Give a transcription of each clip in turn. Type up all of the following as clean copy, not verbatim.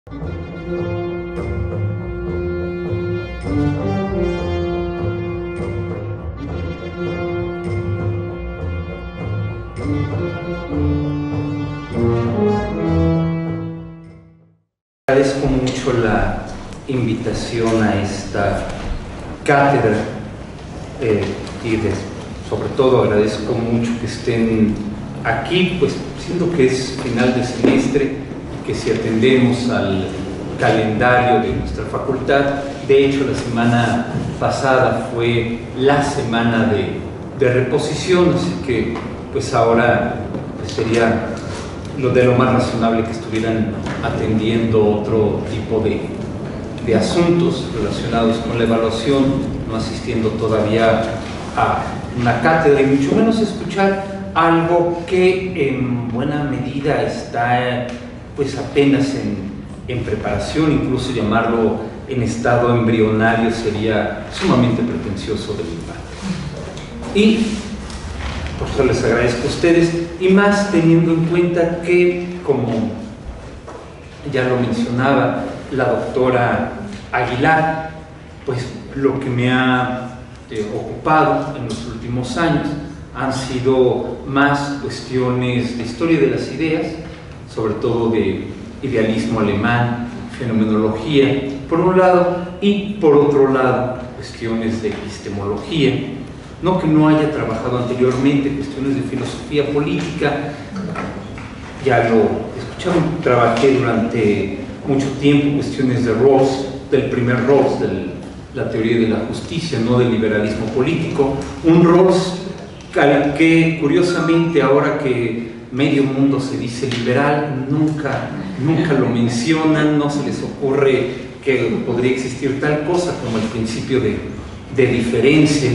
Agradezco mucho la invitación a esta cátedra y sobre todo agradezco mucho que estén aquí, pues siendo que es final de semestre, que si atendemos al calendario de nuestra facultad, de hecho la semana pasada fue la semana de reposición, así que pues ahora pues, sería lo más razonable que estuvieran atendiendo otro tipo de asuntos relacionados con la evaluación, no asistiendo todavía a una cátedra y mucho menos escuchar algo que en buena medida está pues apenas en preparación, incluso llamarlo en estado embrionario sería sumamente pretencioso de mi parte. Y por eso les agradezco a ustedes, y más teniendo en cuenta que, como ya lo mencionaba la doctora Aguilar, pues lo que me ha ocupado en los últimos años han sido más cuestiones de historia de las ideas, sobre todo de idealismo alemán, fenomenología, por un lado, y por otro lado, cuestiones de epistemología. No que no haya trabajado anteriormente cuestiones de filosofía política, ya lo escucharon, trabajé durante mucho tiempo cuestiones de Rawls, del primer Rawls, de la teoría de la justicia, no del liberalismo político, un Rawls que curiosamente ahora que medio mundo se dice liberal, nunca lo mencionan, no se les ocurre que podría existir tal cosa como el principio de diferencia.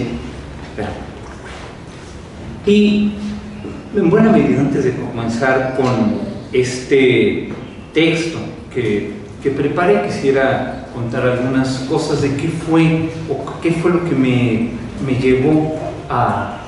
Y en buena medida, antes de comenzar con este texto que preparé, quisiera contar algunas cosas de qué fue lo que me llevó a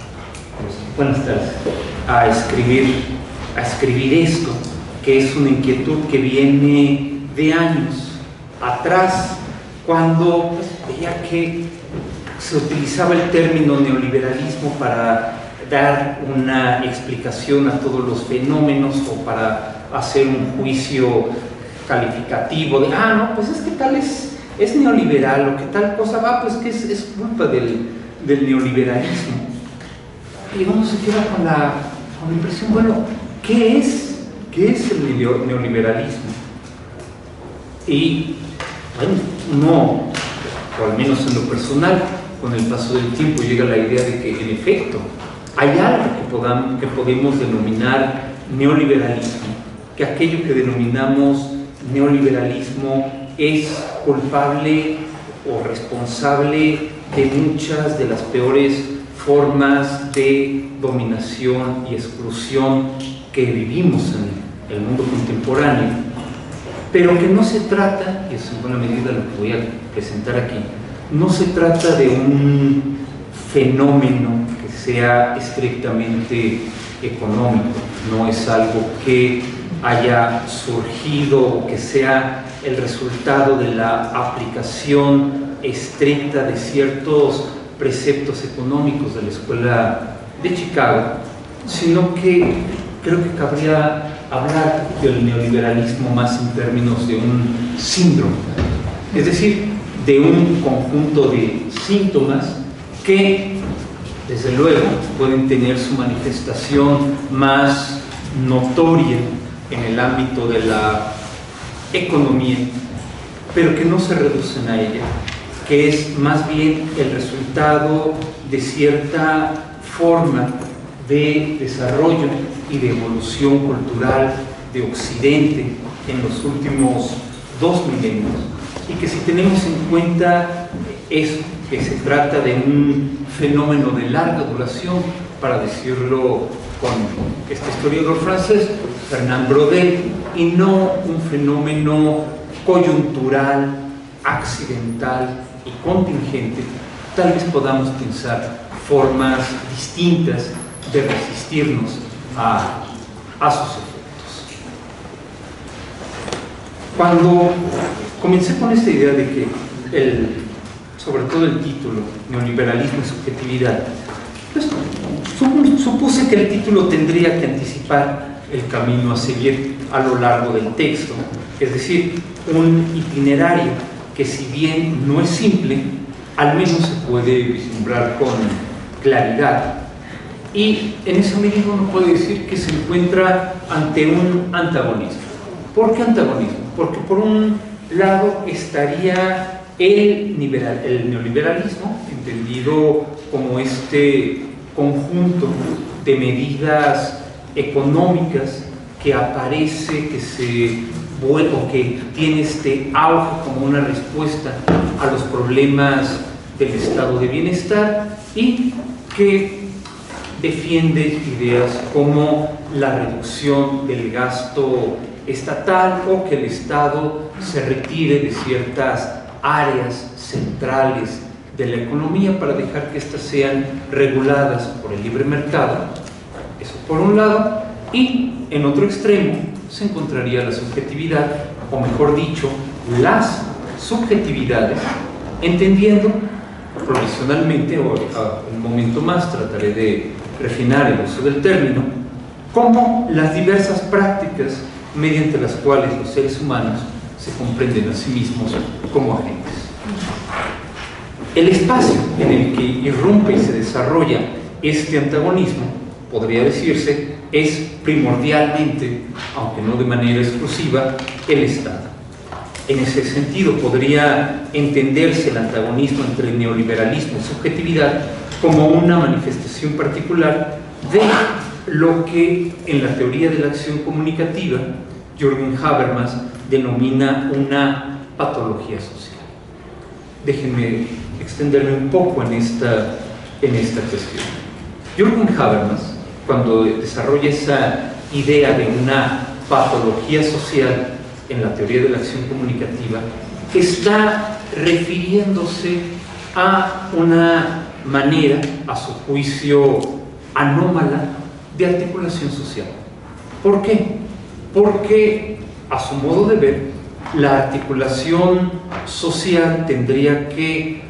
escribir esto, que es una inquietud que viene de años atrás, cuando veía que se utilizaba el término neoliberalismo para dar una explicación a todos los fenómenos o para hacer un juicio calificativo de, no, pues es que tal es neoliberal o que tal cosa va, pues que es culpa del neoliberalismo. Y uno se queda con la impresión, bueno, ¿qué es el neoliberalismo? Y bueno, uno, o al menos en lo personal, con el paso del tiempo llega la idea de que en efecto hay algo que podemos denominar neoliberalismo, que aquello que denominamos neoliberalismo es culpable o responsable de muchas de las peores formas de dominación y exclusión que vivimos en el mundo contemporáneo, pero que no se trata, y es en buena medida lo que voy a presentar aquí, no se trata de un fenómeno que sea estrictamente económico, no es algo que haya surgido o que sea el resultado de la aplicación estricta de ciertos preceptos económicos de la Escuela de Chicago, sino que creo que cabría hablar del neoliberalismo más en términos de un síndrome, es decir, de un conjunto de síntomas que, desde luego, pueden tener su manifestación más notoria en el ámbito de la economía, pero que no se reducen a ella, que es más bien el resultado de cierta forma de desarrollo y de evolución cultural de Occidente en los últimos 2 milenios, y que si tenemos en cuenta eso, que se trata de un fenómeno de larga duración, para decirlo con este historiador francés, Fernand Braudel, y no un fenómeno coyuntural, accidental y contingente, tal vez podamos pensar formas distintas de resistirnos a sus efectos. Cuando comencé con esta idea de que sobre todo el título, neoliberalismo y subjetividad, pues, supuse que el título tendría que anticipar el camino a seguir a lo largo del texto, es decir, un itinerario que, si bien no es simple, al menos se puede vislumbrar con claridad. Y en esa medida uno puede decir que se encuentra ante un antagonismo. ¿Por qué antagonismo? Porque por un lado estaría el neoliberalismo, entendido como este conjunto de medidas económicas que aparece, que tiene este auge como una respuesta a los problemas del estado de bienestar y que defiende ideas como la reducción del gasto estatal o que el Estado se retire de ciertas áreas centrales de la economía para dejar que éstas sean reguladas por el libre mercado. Eso por un lado. Y en otro extremo se encontraría la subjetividad, o mejor dicho, las subjetividades, entendiendo provisionalmente, o un momento más trataré de refinar el uso del término, como las diversas prácticas mediante las cuales los seres humanos se comprenden a sí mismos como agentes. El espacio en el que irrumpe y se desarrolla este antagonismo, podría decirse, es primordialmente, aunque no de manera exclusiva, el Estado. En ese sentido, podría entenderse el antagonismo entre el neoliberalismo y subjetividad como una manifestación particular de lo que en la teoría de la acción comunicativa Jürgen Habermas denomina una patología social. Déjenme extenderme un poco en esta cuestión. Jürgen Habermas, cuando desarrolla esa idea de una patología social en la teoría de la acción comunicativa, está refiriéndose a una manera, a su juicio, anómala de articulación social. ¿Por qué? Porque, a su modo de ver, la articulación social tendría que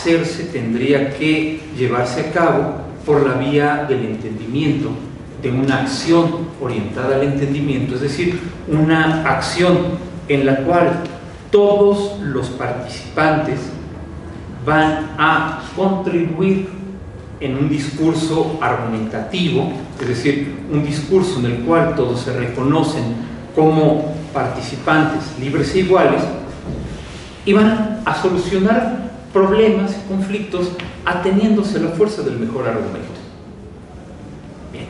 llevarse a cabo por la vía del entendimiento, de una acción orientada al entendimiento, es decir, una acción en la cual todos los participantes van a contribuir en un discurso argumentativo, es decir, un discurso en el cual todos se reconocen como participantes libres e iguales y van a solucionar problemas y conflictos ateniéndose a la fuerza del mejor argumento. Bien.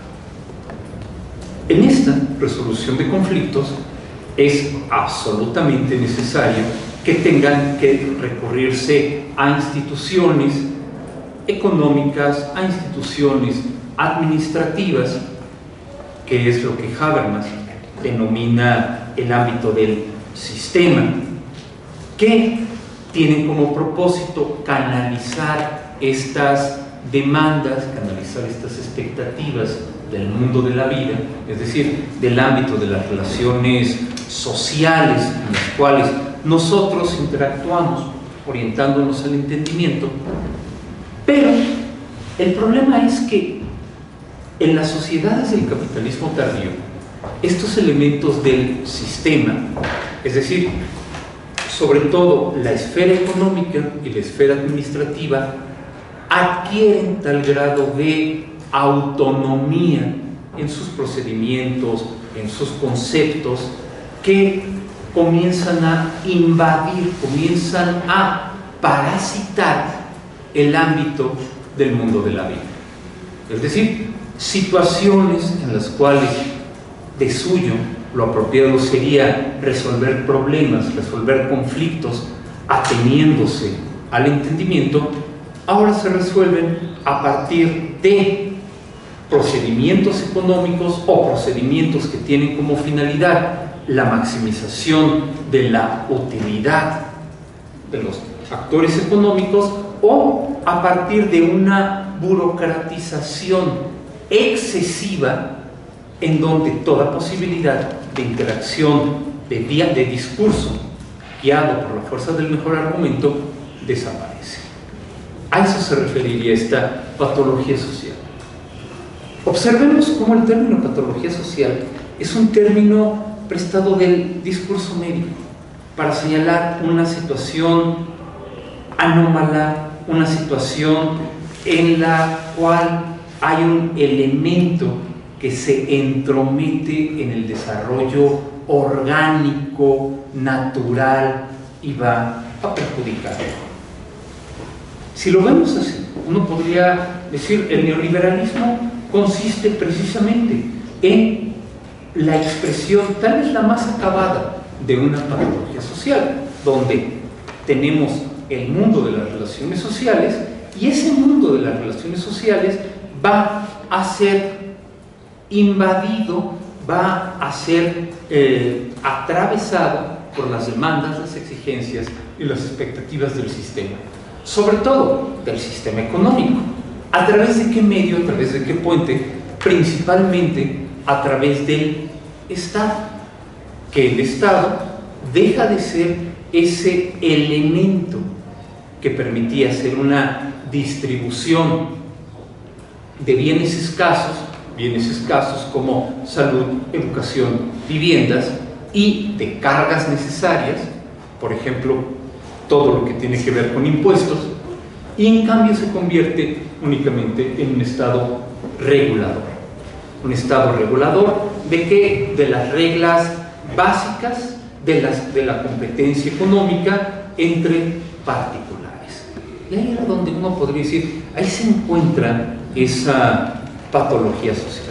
En esta resolución de conflictos es absolutamente necesario que tengan que recurrirse a instituciones económicas, a instituciones administrativas, que es lo que Habermas denomina el ámbito del sistema, que tienen como propósito canalizar estas demandas, canalizar estas expectativas del mundo de la vida, es decir, del ámbito de las relaciones sociales en las cuales nosotros interactuamos, orientándonos al entendimiento. Pero el problema es que en las sociedades del capitalismo tardío, estos elementos del sistema, es decir, sobre todo la esfera económica y la esfera administrativa, adquieren tal grado de autonomía en sus procedimientos, en sus conceptos, que comienzan a invadir, comienzan a parasitar el ámbito del mundo de la vida. Es decir, situaciones en las cuales de suyo lo apropiado sería resolver problemas, resolver conflictos ateniéndose al entendimiento, ahora se resuelven a partir de procedimientos económicos o procedimientos que tienen como finalidad la maximización de la utilidad de los actores económicos, o a partir de una burocratización excesiva en donde toda posibilidad de interacción de discurso guiado por la fuerza del mejor argumento desaparece. A eso se referiría esta patología social. Observemos cómo el término patología social es un término prestado del discurso médico para señalar una situación anómala, una situación en la cual hay un elemento que se entromete en el desarrollo orgánico, natural y va a perjudicar. Si lo vemos así, uno podría decir el neoliberalismo consiste precisamente en la expresión, tal vez la más acabada, de una patología social, donde tenemos el mundo de las relaciones sociales y ese mundo de las relaciones sociales va a ser invadido, va a ser atravesado por las demandas, las exigencias y las expectativas del sistema, sobre todo del sistema económico. ¿A través de qué medio? ¿A través de qué puente? Principalmente a través del Estado, que el Estado deja de ser ese elemento que permitía hacer una distribución de bienes escasos como salud, educación, viviendas, y de cargas necesarias, por ejemplo, todo lo que tiene que ver con impuestos, y en cambio se convierte únicamente en un Estado regulador. Un Estado regulador ¿de qué? De las reglas básicas de la competencia económica entre particulares. Y ahí era donde uno podría decir, ahí se encuentra esa patología social.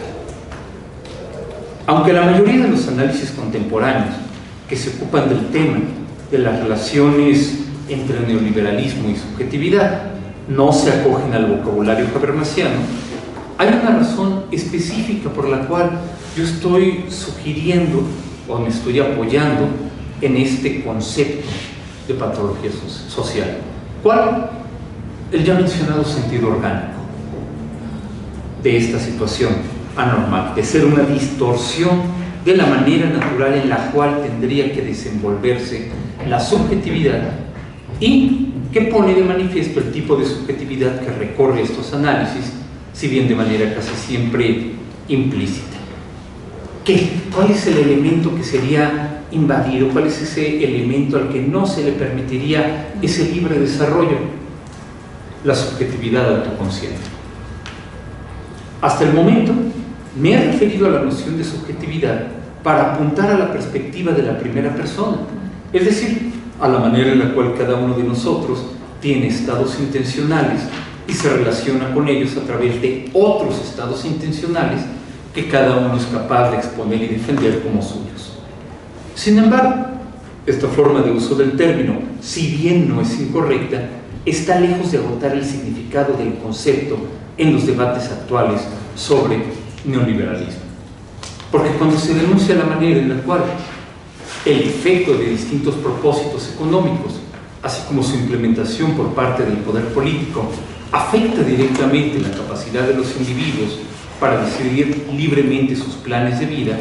Aunque la mayoría de los análisis contemporáneos que se ocupan del tema de las relaciones entre neoliberalismo y subjetividad no se acogen al vocabulario habermasiano, hay una razón específica por la cual yo estoy sugiriendo o me estoy apoyando en este concepto de patología social. ¿Cuál? El ya mencionado sentido orgánico de esta situación anormal, de ser una distorsión de la manera natural en la cual tendría que desenvolverse la subjetividad, y que pone de manifiesto el tipo de subjetividad que recorre estos análisis, si bien de manera casi siempre implícita. ¿Cuál es el elemento que sería invadido? ¿Cuál es ese elemento al que no se le permitiría ese libre desarrollo? La subjetividad autoconsciente. Hasta el momento me he referido a la noción de subjetividad para apuntar a la perspectiva de la primera persona, es decir, a la manera en la cual cada uno de nosotros tiene estados intencionales y se relaciona con ellos a través de otros estados intencionales que cada uno es capaz de exponer y defender como suyos. Sin embargo, esta forma de uso del término, si bien no es incorrecta, está lejos de agotar el significado del concepto en los debates actuales sobre neoliberalismo. Porque cuando se denuncia la manera en la cual el efecto de distintos propósitos económicos, así como su implementación por parte del poder político, afecta directamente la capacidad de los individuos para decidir libremente sus planes de vida,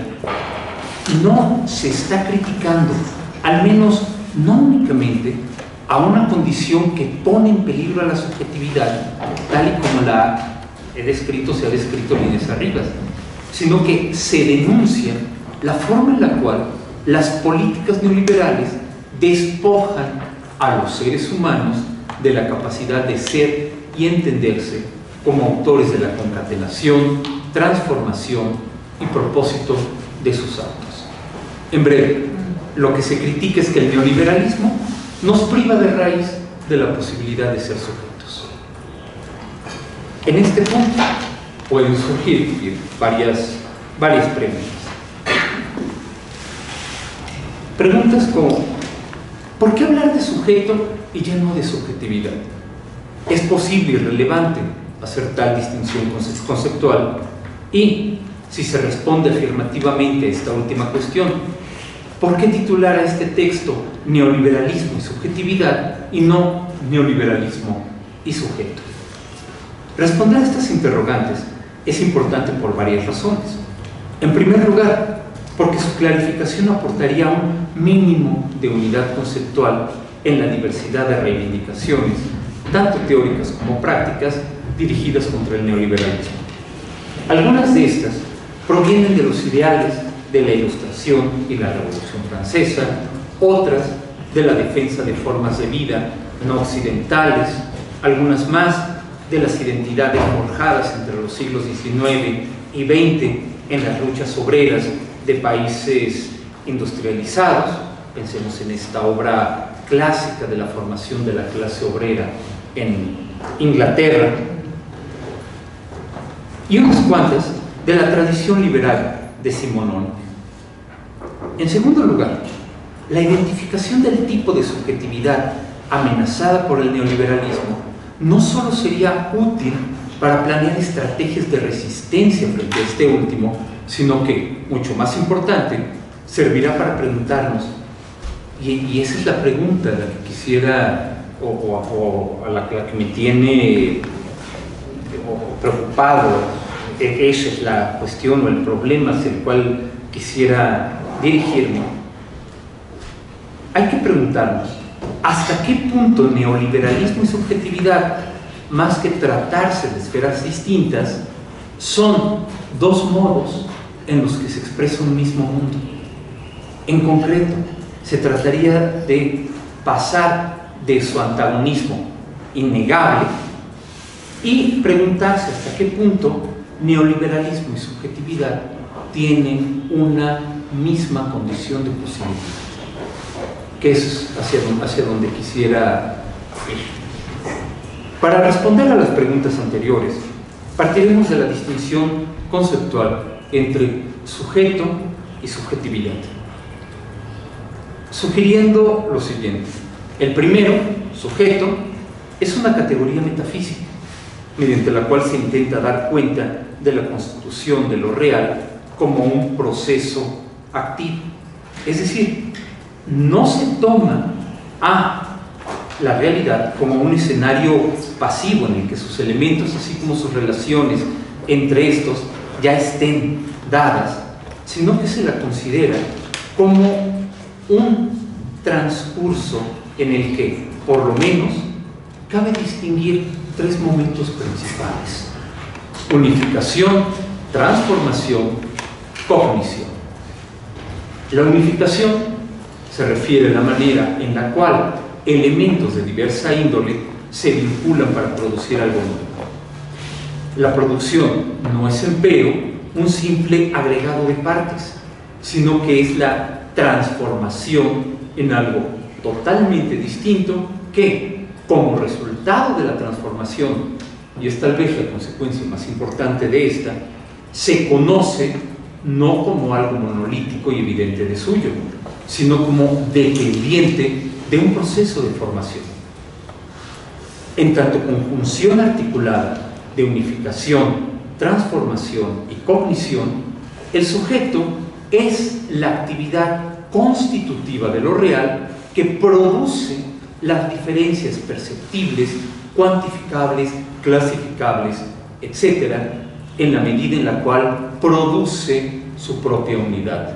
no se está criticando, al menos no únicamente, a una condición que pone en peligro a la subjetividad, tal y como se ha descrito líneas arriba, sino que se denuncia la forma en la cual las políticas neoliberales despojan a los seres humanos de la capacidad de ser y entenderse como autores de la concatenación, transformación y propósito de sus actos. En breve, lo que se critica es que el neoliberalismo nos priva de raíz de la posibilidad de ser sujetos. En este punto pueden surgir varias preguntas. Preguntas como, ¿por qué hablar de sujeto y ya no de subjetividad? ¿Es posible y relevante hacer tal distinción conceptual? Y, si se responde afirmativamente a esta última cuestión, ¿por qué titular a este texto neoliberalismo y subjetividad y no neoliberalismo y sujeto? Responder a estas interrogantes es importante por varias razones. En primer lugar, porque su clarificación aportaría un mínimo de unidad conceptual en la diversidad de reivindicaciones, tanto teóricas como prácticas, dirigidas contra el neoliberalismo. Algunas de estas provienen de los ideales de la Ilustración y la Revolución Francesa, otras de la defensa de formas de vida no occidentales, algunas más de las identidades forjadas entre los siglos XIX y XX en las luchas obreras de países industrializados. Pensemos en esta obra clásica de la formación de la clase obrera en Inglaterra, y unas cuantas de la tradición liberal decimonónica. En segundo lugar, la identificación del tipo de subjetividad amenazada por el neoliberalismo no solo sería útil para planear estrategias de resistencia frente a este último, sino que, mucho más importante, servirá para preguntarnos, y esa es la pregunta a la que quisiera, o a la que me tiene preocupado. Esa es la cuestión o el problema hacia el cual quisiera dirigirme. Hay que preguntarnos, ¿hasta qué punto neoliberalismo y subjetividad, más que tratarse de esferas distintas, son dos modos en los que se expresa un mismo mundo? En concreto, se trataría de pasar de su antagonismo innegable y preguntarse hasta qué punto neoliberalismo y subjetividad tienen una misma condición de posibilidad, que es hacia donde quisiera ir. Para responder a las preguntas anteriores, partiremos de la distinción conceptual entre sujeto y subjetividad, sugiriendo lo siguiente. El primero, sujeto, es una categoría metafísica, mediante la cual se intenta dar cuenta de la constitución de lo real como un proceso activo. Es decir, no se toma a la realidad como un escenario pasivo en el que sus elementos, así como sus relaciones entre estos, ya estén dadas, sino que se la considera como un transcurso en el que, por lo menos, cabe distinguir tres momentos principales: unificación, transformación, cognición. La unificación se refiere a la manera en la cual elementos de diversa índole se vinculan para producir algo nuevo. La producción no es, empero, un simple agregado de partes, sino que es la transformación en algo totalmente distinto que, como resultado de la transformación, y es tal vez la consecuencia más importante de esta, se conoce no como algo monolítico y evidente de suyo, sino como dependiente de un proceso de formación. En tanto conjunción articulada de unificación, transformación y cognición, el sujeto es la actividad constitutiva de lo real que produce las diferencias perceptibles, cuantificables, clasificables, etc., en la medida en la cual produce su propia unidad.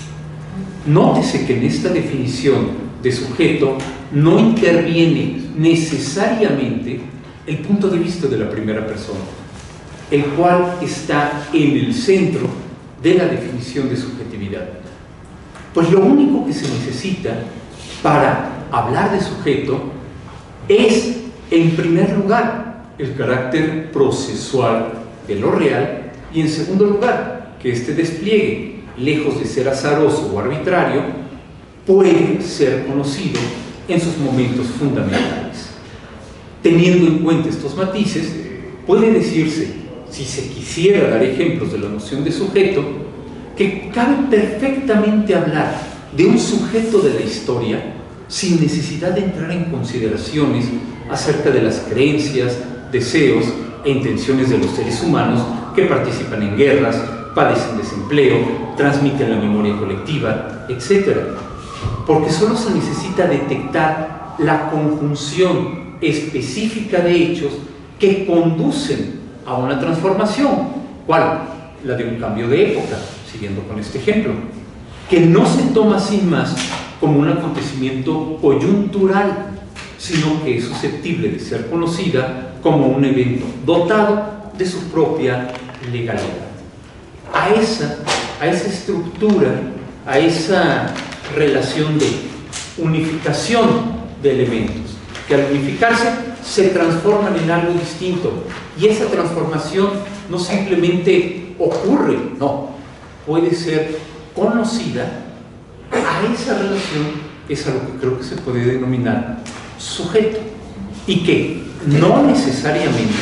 Nótese que en esta definición de sujeto no interviene necesariamente el punto de vista de la primera persona, el cual está en el centro de la definición de subjetividad. Pues lo único que se necesita para hablar de sujeto es, en primer lugar, el carácter procesual de lo real, y en segundo lugar, que este despliegue, lejos de ser azaroso o arbitrario, puede ser conocido en sus momentos fundamentales. Teniendo en cuenta estos matices, puede decirse, si se quisiera dar ejemplos de la noción de sujeto, que cabe perfectamente hablar de un sujeto de la historia sin necesidad de entrar en consideraciones acerca de las creencias, deseos e intenciones de los seres humanos que participan en guerras, padecen desempleo, transmiten la memoria colectiva, etc. Porque solo se necesita detectar la conjunción específica de hechos que conducen a una transformación. ¿Cuál? La de un cambio de época, siguiendo con este ejemplo. que no se toma sin más como un acontecimiento coyuntural, sino que es susceptible de ser conocida como un evento dotado de su propia legalidad. A esa estructura, a esa relación de unificación de elementos, que al unificarse se transforman en algo distinto, y esa transformación no simplemente ocurre, no, puede ser conocida. A esa relación es a lo que creo que se puede denominar sujeto, y que no necesariamente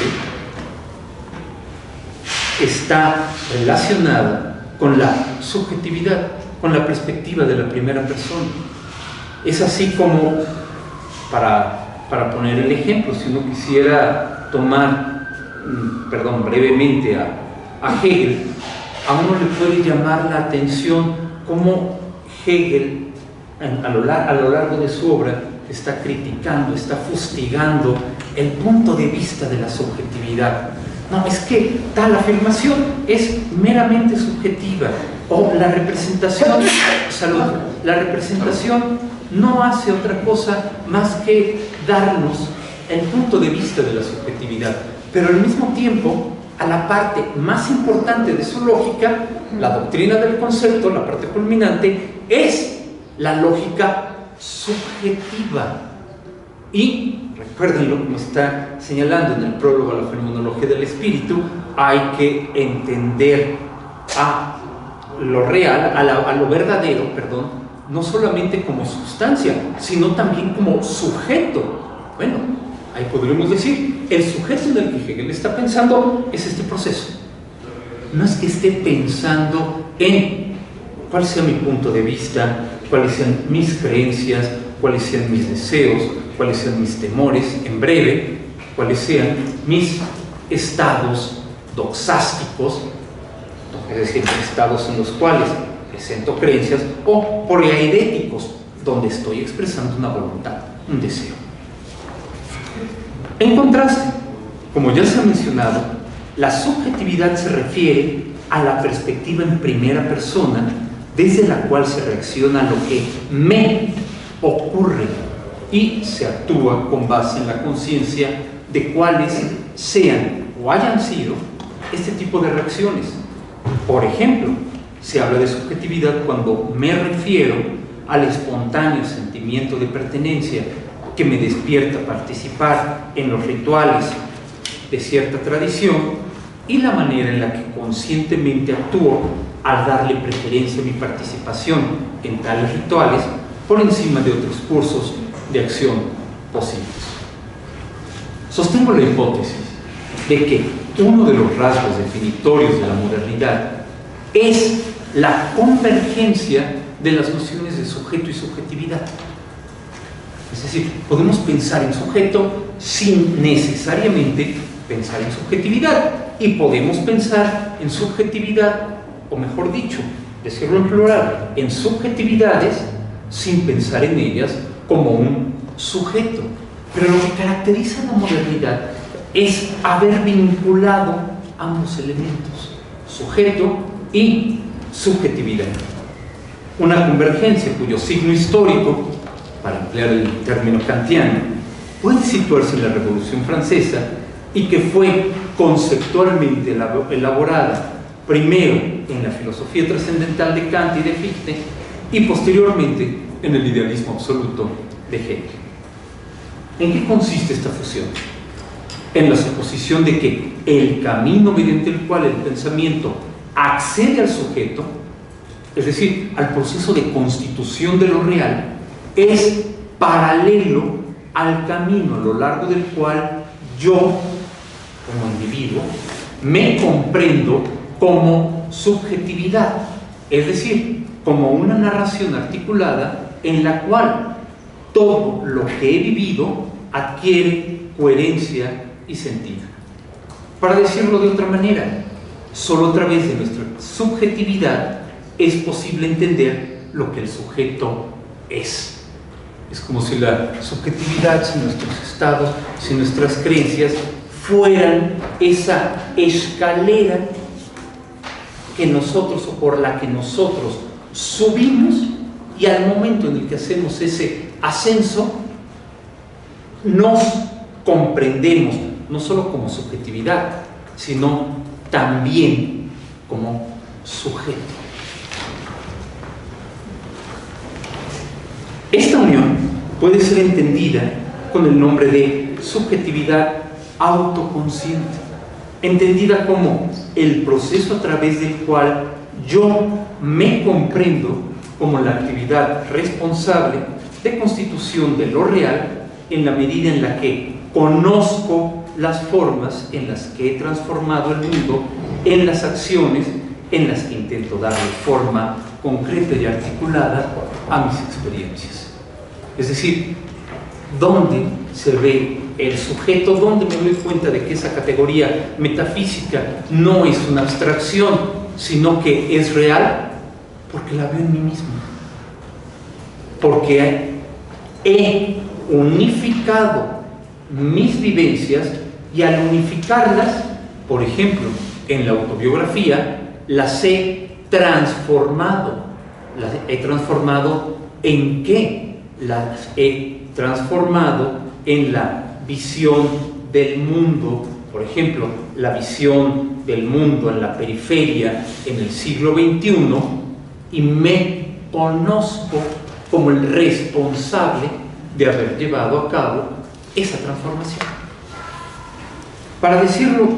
está relacionada con la subjetividad, con la perspectiva de la primera persona. Es así como, para poner el ejemplo, si uno quisiera tomar, brevemente a Hegel, a uno le puede llamar la atención cómo Hegel, a lo largo de su obra, está criticando, está fustigando el punto de vista de la subjetividad. No, es que tal afirmación es meramente subjetiva, o la representación, la representación no hace otra cosa más que darnos el punto de vista de la subjetividad, pero al mismo tiempo, a la parte más importante de su lógica, la doctrina del concepto, la parte culminante, es la lógica subjetiva. Y recuerden lo que está señalando en el prólogo a la fenomenología del espíritu: hay que entender a lo real, a lo verdadero, no solamente como sustancia, sino también como sujeto. Bueno, ahí podríamos decir, el sujeto en el que Hegel está pensando es este proceso. No es que esté pensando en cuál sea mi punto de vista, cuáles sean mis creencias, cuáles sean mis deseos, cuáles sean mis temores, en breve, cuáles sean mis estados doxásticos, es decir, estados en los cuales presento creencias, o poieidéticos, donde estoy expresando una voluntad, un deseo. En contraste, como ya se ha mencionado, la subjetividad se refiere a la perspectiva en primera persona, desde la cual se reacciona a lo que me ocurre, y se actúa con base en la conciencia de cuáles sean o hayan sido este tipo de reacciones. Por ejemplo, se habla de subjetividad cuando me refiero al espontáneo sentimiento de pertenencia que me despierta participar en los rituales de cierta tradición, y la manera en la que conscientemente actúo al darle preferencia a mi participación en tales rituales por encima de otros cursos de acción posibles. Sostengo la hipótesis de que uno de los rasgos definitorios de la modernidad es la convergencia de las nociones de sujeto y subjetividad. Es decir, podemos pensar en sujeto sin necesariamente pensar en subjetividad, y podemos pensar en subjetividad, o mejor dicho, decirlo en plural, en subjetividades sin pensar en ellas como un sujeto. Pero lo que caracteriza la modernidad es haber vinculado ambos elementos, sujeto y subjetividad. Una convergencia cuyo signo histórico, para emplear el término kantiano, puede situarse en la Revolución Francesa, y que fue conceptualmente elaborada primero en la filosofía trascendental de Kant y de Fichte, y posteriormente en el idealismo absoluto de Hegel. ¿En qué consiste esta fusión? En la suposición de que el camino mediante el cual el pensamiento accede al sujeto, es decir, al proceso de constitución de lo real, es paralelo al camino a lo largo del cual yo, como individuo, me comprendo como subjetividad, es decir, como una narración articulada en la cual todo lo que he vivido adquiere coherencia y sentido. Para decirlo de otra manera, solo a través de nuestra subjetividad es posible entender lo que el sujeto es. Es como si la subjetividad, si nuestros estados, si nuestras creencias fueran esa escalera que nosotros, o por la que nosotros subimos y al momento en el que hacemos ese ascenso, nos comprendemos no solo como subjetividad, sino también como sujeto. Esta unión puede ser entendida con el nombre de subjetividad autoconsciente, entendida como el proceso a través del cual yo me comprendo como la actividad responsable de constitución de lo real, en la medida en la que conozco las formas en las que he transformado el mundo, en las acciones en las que intento darle forma concreta y articulada a mis experiencias. Es decir, ¿dónde se ve el sujeto? ¿Dónde me doy cuenta de que esa categoría metafísica no es una abstracción, sino que es real? Porque la veo en mí mismo. Porque he unificado mis vivencias y al unificarlas, por ejemplo, en la autobiografía, las he transformado. ¿Las he transformado en qué? Las he transformado en la visión del mundo, por ejemplo, la visión del mundo en la periferia en el siglo XXI, y me conozco como el responsable de haber llevado a cabo esa transformación. Para decirlo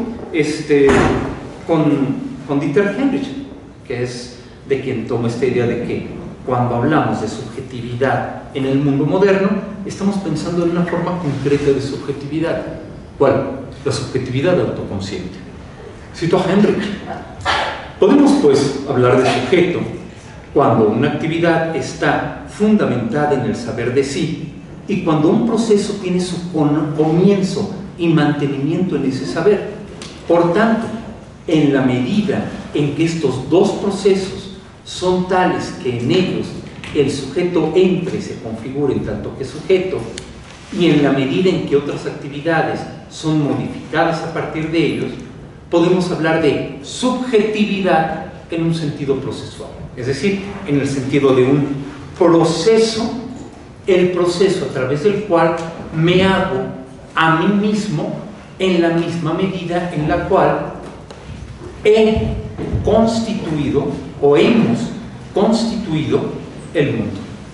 con Dieter Heinrich, que es de quien tomo esta idea de que cuando hablamos de subjetividad en el mundo moderno, estamos pensando en una forma concreta de subjetividad. ¿Cuál? La subjetividad autoconsciente. Cito a Heinrich. Podemos, pues, hablar de sujeto cuando una actividad está fundamentada en el saber de sí y cuando un proceso tiene su comienzo y mantenimiento en ese saber. Por tanto, en la medida en que estos dos procesos son tales que en ellos el sujeto entre y se configura en tanto que sujeto, y en la medida en que otras actividades son modificadas a partir de ellos, podemos hablar de subjetividad en un sentido procesual, es decir, en el sentido de un proceso, el proceso a través del cual me hago a mí mismo en la misma medida en la cual he constituido o hemos constituido el mundo.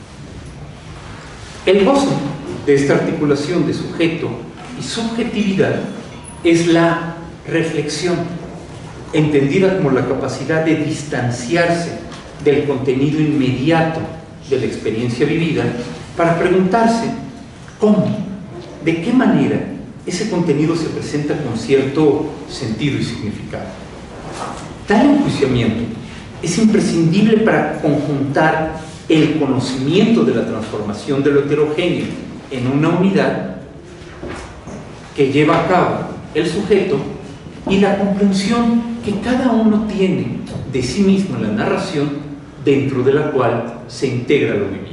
El gozo de esta articulación de sujeto y subjetividad es la reflexión, entendida como la capacidad de distanciarse del contenido inmediato de la experiencia vivida para preguntarse cómo, de qué manera ese contenido se presenta con cierto sentido y significado. Tal enjuiciamiento es imprescindible para conjuntar el conocimiento de la transformación de lo heterogéneo en una unidad que lleva a cabo el sujeto y la comprensión que cada uno tiene de sí mismo en la narración dentro de la cual se integra lo vivido.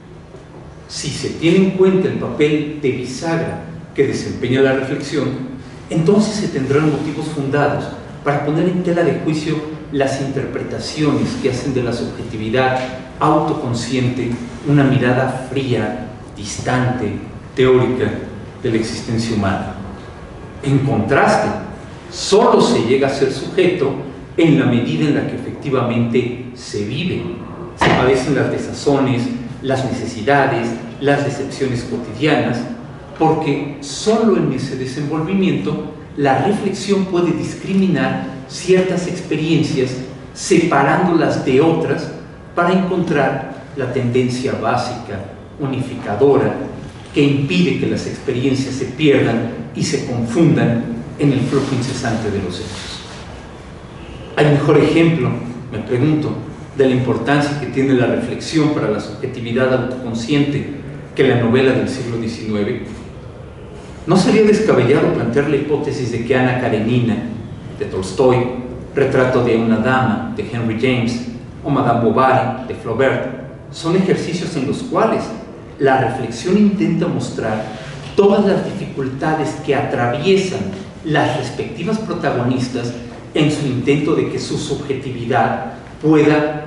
Si se tiene en cuenta el papel de bisagra que desempeña la reflexión, entonces se tendrán motivos fundados para poner en tela de juicio las interpretaciones que hacen de la subjetividad autoconsciente una mirada fría, distante, teórica de la existencia humana. En contraste, solo se llega a ser sujeto en la medida en la que efectivamente se vive, se padecen las desazones, las necesidades, las decepciones cotidianas, porque solo en ese desenvolvimiento la reflexión puede discriminar ciertas experiencias separándolas de otras para encontrar la tendencia básica, unificadora, que impide que las experiencias se pierdan y se confundan en el flujo incesante de los hechos. ¿Hay mejor ejemplo, me pregunto, de la importancia que tiene la reflexión para la subjetividad autoconsciente que la novela del siglo XIX? ¿No sería descabellado plantear la hipótesis de que Ana Karenina, de Tolstoy, Retrato de una dama, de Henry James, o Madame Bovary, de Flaubert, son ejercicios en los cuales la reflexión intenta mostrar todas las dificultades que atraviesan las respectivas protagonistas en su intento de que su subjetividad pueda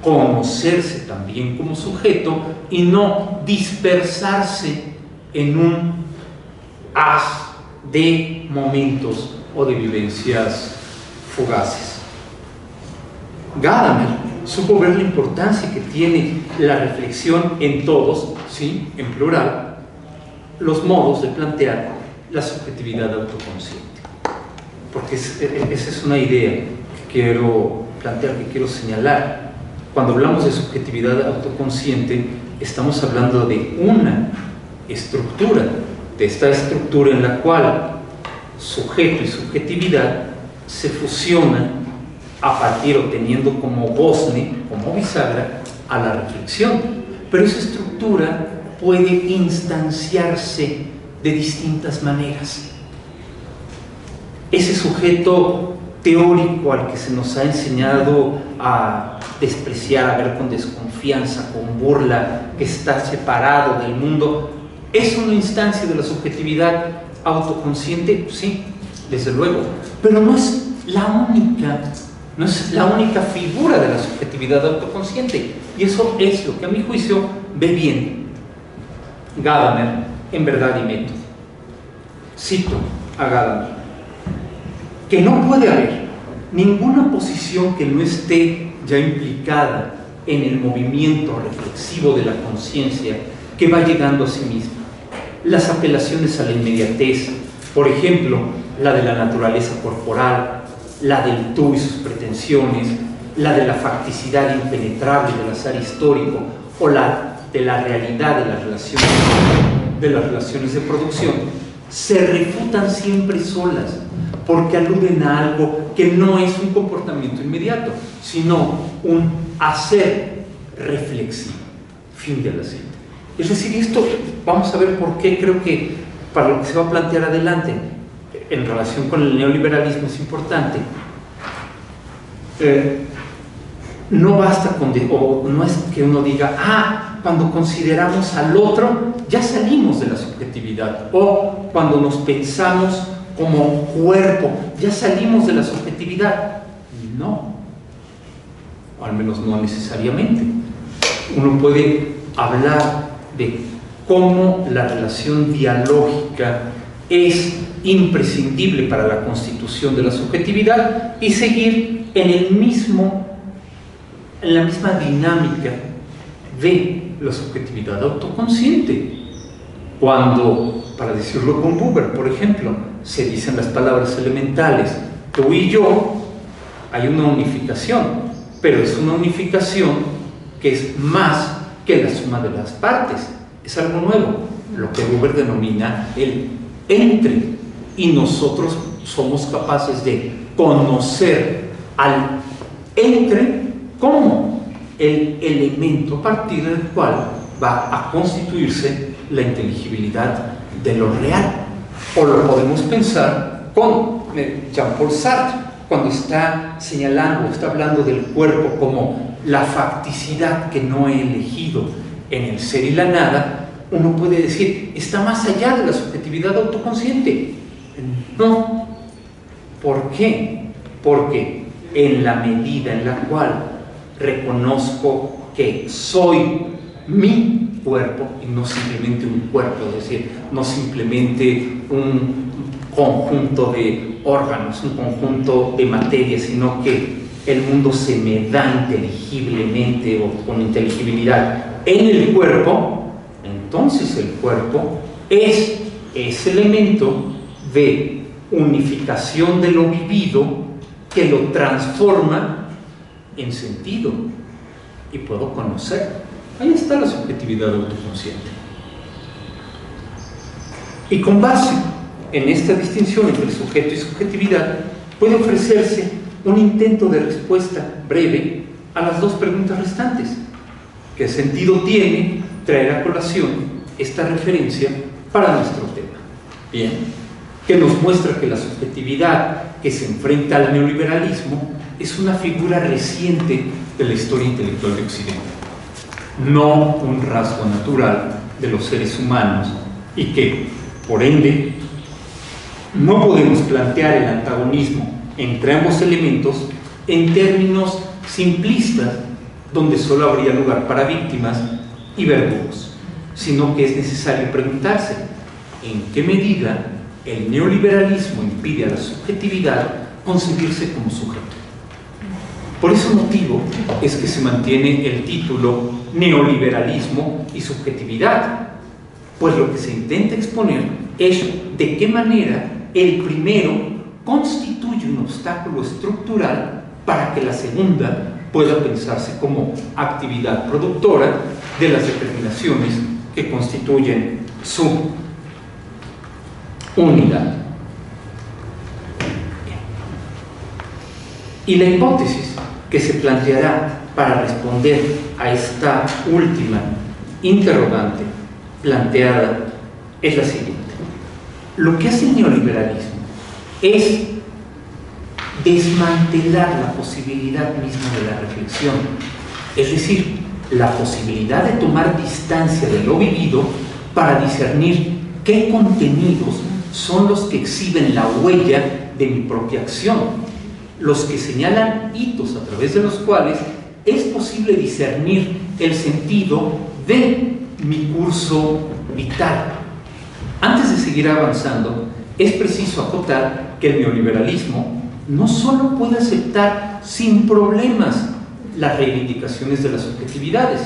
conocerse también como sujeto y no dispersarse en un haz de momentos o de vivencias fugaces. Gadamer supo ver la importancia que tiene la reflexión en todos, ¿sí?, en plural, los modos de plantear la subjetividad autoconsciente. Porque esa es una idea que quiero plantear, que quiero señalar. Cuando hablamos de subjetividad autoconsciente, estamos hablando de una estructura, de esta estructura en la cual sujeto y subjetividad se fusionan a partir, o teniendo como gozne, como bisagra, a la reflexión. Pero esa estructura puede instanciarse de distintas maneras. Ese sujeto teórico al que se nos ha enseñado a despreciar, a ver con desconfianza, con burla, que está separado del mundo, ¿es una instancia de la subjetividad autoconsciente? Sí, desde luego, pero no es la única figura de la subjetividad autoconsciente, y eso es lo que a mi juicio ve bien Gadamer en Verdad y Método. Cito a Gadamer: que no puede haber ninguna posición que no esté ya implicada en el movimiento reflexivo de la conciencia que va llegando a sí misma. Las apelaciones a la inmediatez, por ejemplo, la de la naturaleza corporal, la del tú y sus pretensiones, la de la facticidad impenetrable del azar histórico, o la de la realidad de las relaciones de producción, se refutan siempre solas, porque aluden a algo que no es un comportamiento inmediato, sino un hacer reflexivo. Fin de la cita. Es decir, esto vamos a ver por qué creo que para lo que se va a plantear adelante en relación con el neoliberalismo es importante. No basta o no es que uno diga, cuando consideramos al otro ya salimos de la subjetividad, o cuando nos pensamos como cuerpo ya salimos de la subjetividad. No, o al menos no necesariamente. Uno puede hablar de cómo la relación dialógica es imprescindible para la constitución de la subjetividad y seguir en la misma dinámica de la subjetividad autoconsciente. Cuando, para decirlo con Buber, por ejemplo, se dicen las palabras elementales tú y yo, hay una unificación, pero es una unificación que es más que la suma de las partes. Es algo nuevo, lo que Buber denomina el entre, y nosotros somos capaces de conocer al entre como el elemento a partir del cual va a constituirse la inteligibilidad de lo real. O lo podemos pensar con Jean-Paul Sartre, cuando está señalando, está hablando del cuerpo como la facticidad que no he elegido en el ser y la nada. Uno puede decir, está más allá de la subjetividad autoconsciente. No. ¿Por qué? Porque en la medida en la cual reconozco que soy mi cuerpo y no simplemente un cuerpo, es decir, no simplemente un conjunto de órganos, un conjunto de materia, sino que el mundo se me da inteligiblemente o con inteligibilidad en el cuerpo, entonces el cuerpo es ese elemento de unificación de lo vivido que lo transforma en sentido y puedo conocer. Ahí está la subjetividad autoconsciente. Y con base en esta distinción entre sujeto y subjetividad puede ofrecerse un intento de respuesta breve a las dos preguntas restantes. ¿Qué sentido tiene traer a colación esta referencia para nuestro tema? Bien, que nos muestra que la subjetividad que se enfrenta al neoliberalismo es una figura reciente de la historia intelectual de Occidente, no un rasgo natural de los seres humanos, y que, por ende, no podemos plantear el antagonismo entre ambos elementos en términos simplistas donde solo habría lugar para víctimas y verdugos, sino que es necesario preguntarse en qué medida el neoliberalismo impide a la subjetividad concebirse como sujeto. Por ese motivo es que se mantiene el título Neoliberalismo y Subjetividad, pues lo que se intenta exponer es de qué manera el primero constituye un obstáculo estructural para que la segunda pueda pensarse como actividad productora de las determinaciones que constituyen su unidad. Y la hipótesis que se planteará para responder a esta última interrogante planteada es la siguiente. Lo que hace el neoliberalismo es desmantelar la posibilidad misma de la reflexión, es decir, la posibilidad de tomar distancia de lo vivido para discernir qué contenidos son los que exhiben la huella de mi propia acción, los que señalan hitos a través de los cuales es posible discernir el sentido de mi curso vital. Antes de seguir avanzando, es preciso acotar que el neoliberalismo no solo puede aceptar sin problemas las reivindicaciones de las subjetividades.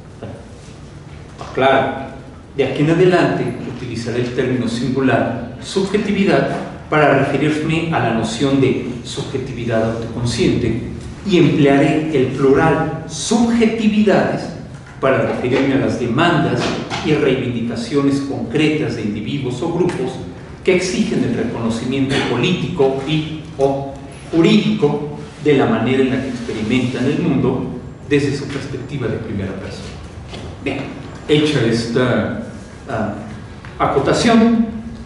Claro, de aquí en adelante utilizaré el término singular subjetividad para referirme a la noción de subjetividad autoconsciente y emplearé el plural subjetividades para referirme a las demandas y reivindicaciones concretas de individuos o grupos que exigen el reconocimiento político y o jurídico de la manera en la que experimentan el mundo desde su perspectiva de primera persona. Bien, hecha esta acotación,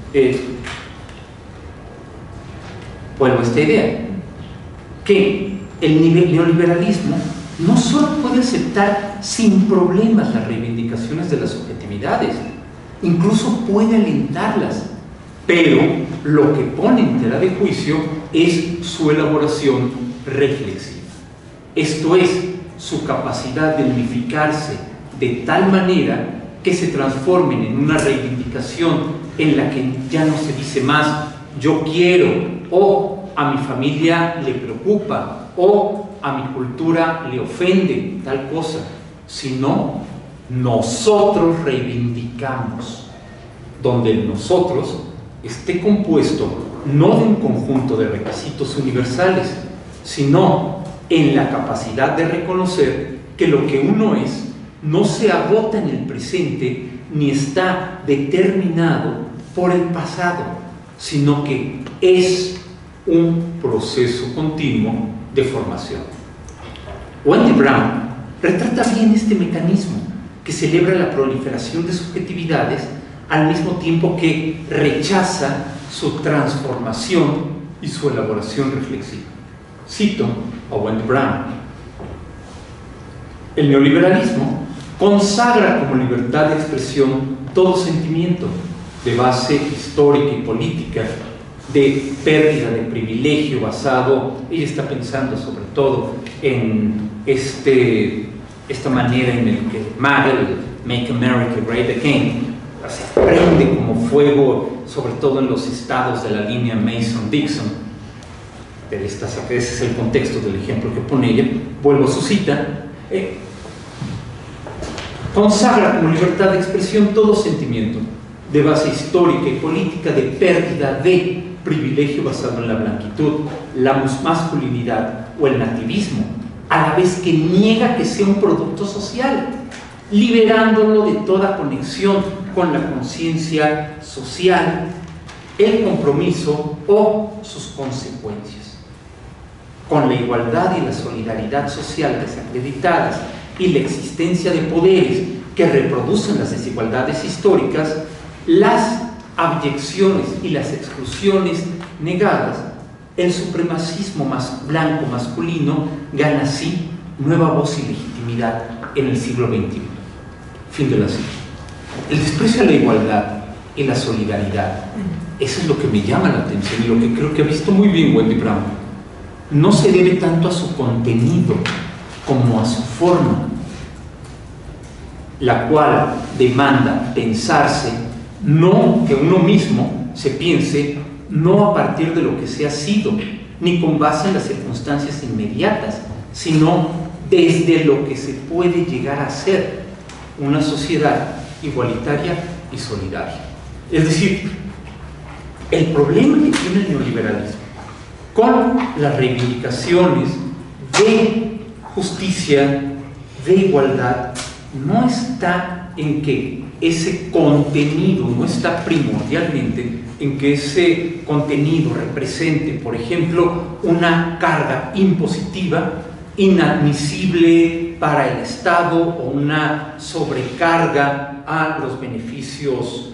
vuelvo a esta idea, que el neoliberalismo no solo puede aceptar sin problemas las reivindicaciones de las subjetividades, incluso puede alentarlas, pero lo que pone en tela de juicio es su elaboración reflexiva. Esto es, su capacidad de unificarse de tal manera que se transformen en una reivindicación en la que ya no se dice más yo quiero, o a mi familia le preocupa, o a mi cultura le ofende tal cosa, sino nosotros reivindicamos, donde el nosotros esté compuesto no de un conjunto de requisitos universales, sino en la capacidad de reconocer que lo que uno es no se agota en el presente ni está determinado por el pasado, sino que es un proceso continuo de formación. Wendy Brown retrata bien este mecanismo que celebra la proliferación de subjetividades al mismo tiempo que rechaza su transformación y su elaboración reflexiva. Cito a Wendy Brown: el neoliberalismo consagra como libertad de expresión todo sentimiento de base histórica y política, de pérdida de privilegio basado, ella está pensando sobre todo en esta manera en la que Make America Great Again, se prende como fuego, sobre todo en los estados de la línea Mason-Dixon. Pero ese es el contexto del ejemplo que pone ella. Vuelvo a su cita. Consagra como libertad de expresión todo sentimiento de base histórica y política de pérdida de privilegio basado en la blanquitud, la masculinidad o el nativismo, a la vez que niega que sea un producto social, liberándolo de toda conexión con la conciencia social, el compromiso o sus consecuencias. Con la igualdad y la solidaridad social desacreditadas y la existencia de poderes que reproducen las desigualdades históricas, las abyecciones y las exclusiones negadas, el supremacismo blanco masculino gana así nueva voz y legitimidad en el siglo XXI. Fin de la cita. El desprecio a la igualdad y la solidaridad, eso es lo que me llama la atención y lo que creo que ha visto muy bien Wendy Brown. No se debe tanto a su contenido, como a su forma, la cual demanda pensarse, no que uno mismo se piense, no a partir de lo que se ha sido, ni con base en las circunstancias inmediatas, sino desde lo que se puede llegar a ser una sociedad igualitaria y solidaria. Es decir, el problema que tiene el neoliberalismo con las reivindicaciones de justicia, de igualdad, no está en que ese contenido, no está primordialmente en que ese contenido represente, por ejemplo, una carga impositiva inadmisible para el Estado o una sobrecarga a los beneficios,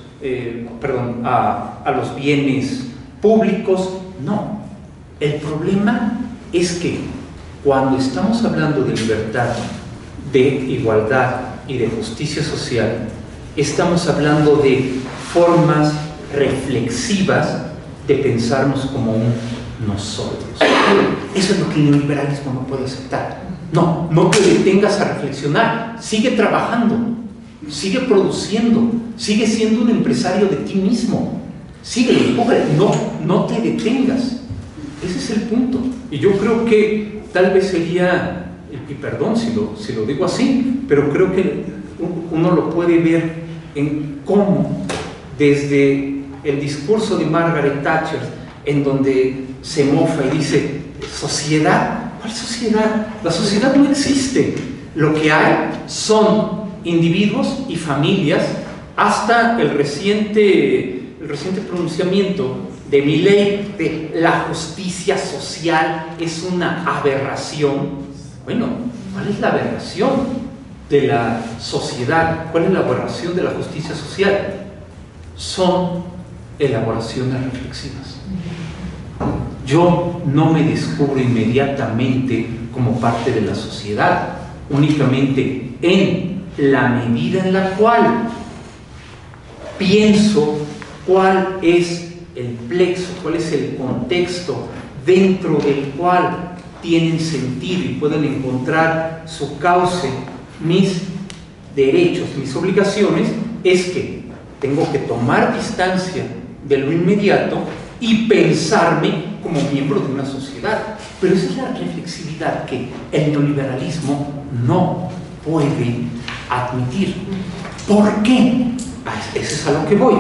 a los bienes públicos. No, el problema es que cuando estamos hablando de libertad, de igualdad y de justicia social, estamos hablando de formas reflexivas de pensarnos como un nosotros. Eso es lo que el neoliberalismo no puede aceptar. No te detengas a reflexionar, sigue trabajando, sigue produciendo, sigue siendo un empresario de ti mismo, sigue, no te detengas. Ese es el punto. Y yo creo que tal vez sería, y perdón si lo digo así, pero creo que uno lo puede ver en cómo desde el discurso de Margaret Thatcher, en donde se mofa y dice, ¿sociedad? ¿Cuál sociedad? La sociedad no existe. Lo que hay son individuos y familias, hasta el reciente pronunciamiento de Milei de la justicia social es una aberración. Bueno, ¿cuál es la aberración de la sociedad? ¿Cuál es la aberración de la justicia social? Son elaboraciones reflexivas. Yo no me descubro inmediatamente como parte de la sociedad, únicamente en la medida en la cual pienso cuál es el plexo, cuál es el contexto dentro del cual tienen sentido y pueden encontrar su cauce mis derechos, mis obligaciones, es que tengo que tomar distancia de lo inmediato y pensarme como miembro de una sociedad. Pero esa es la reflexividad que el neoliberalismo no puede admitir. ¿Por qué? Eso es a lo que voy.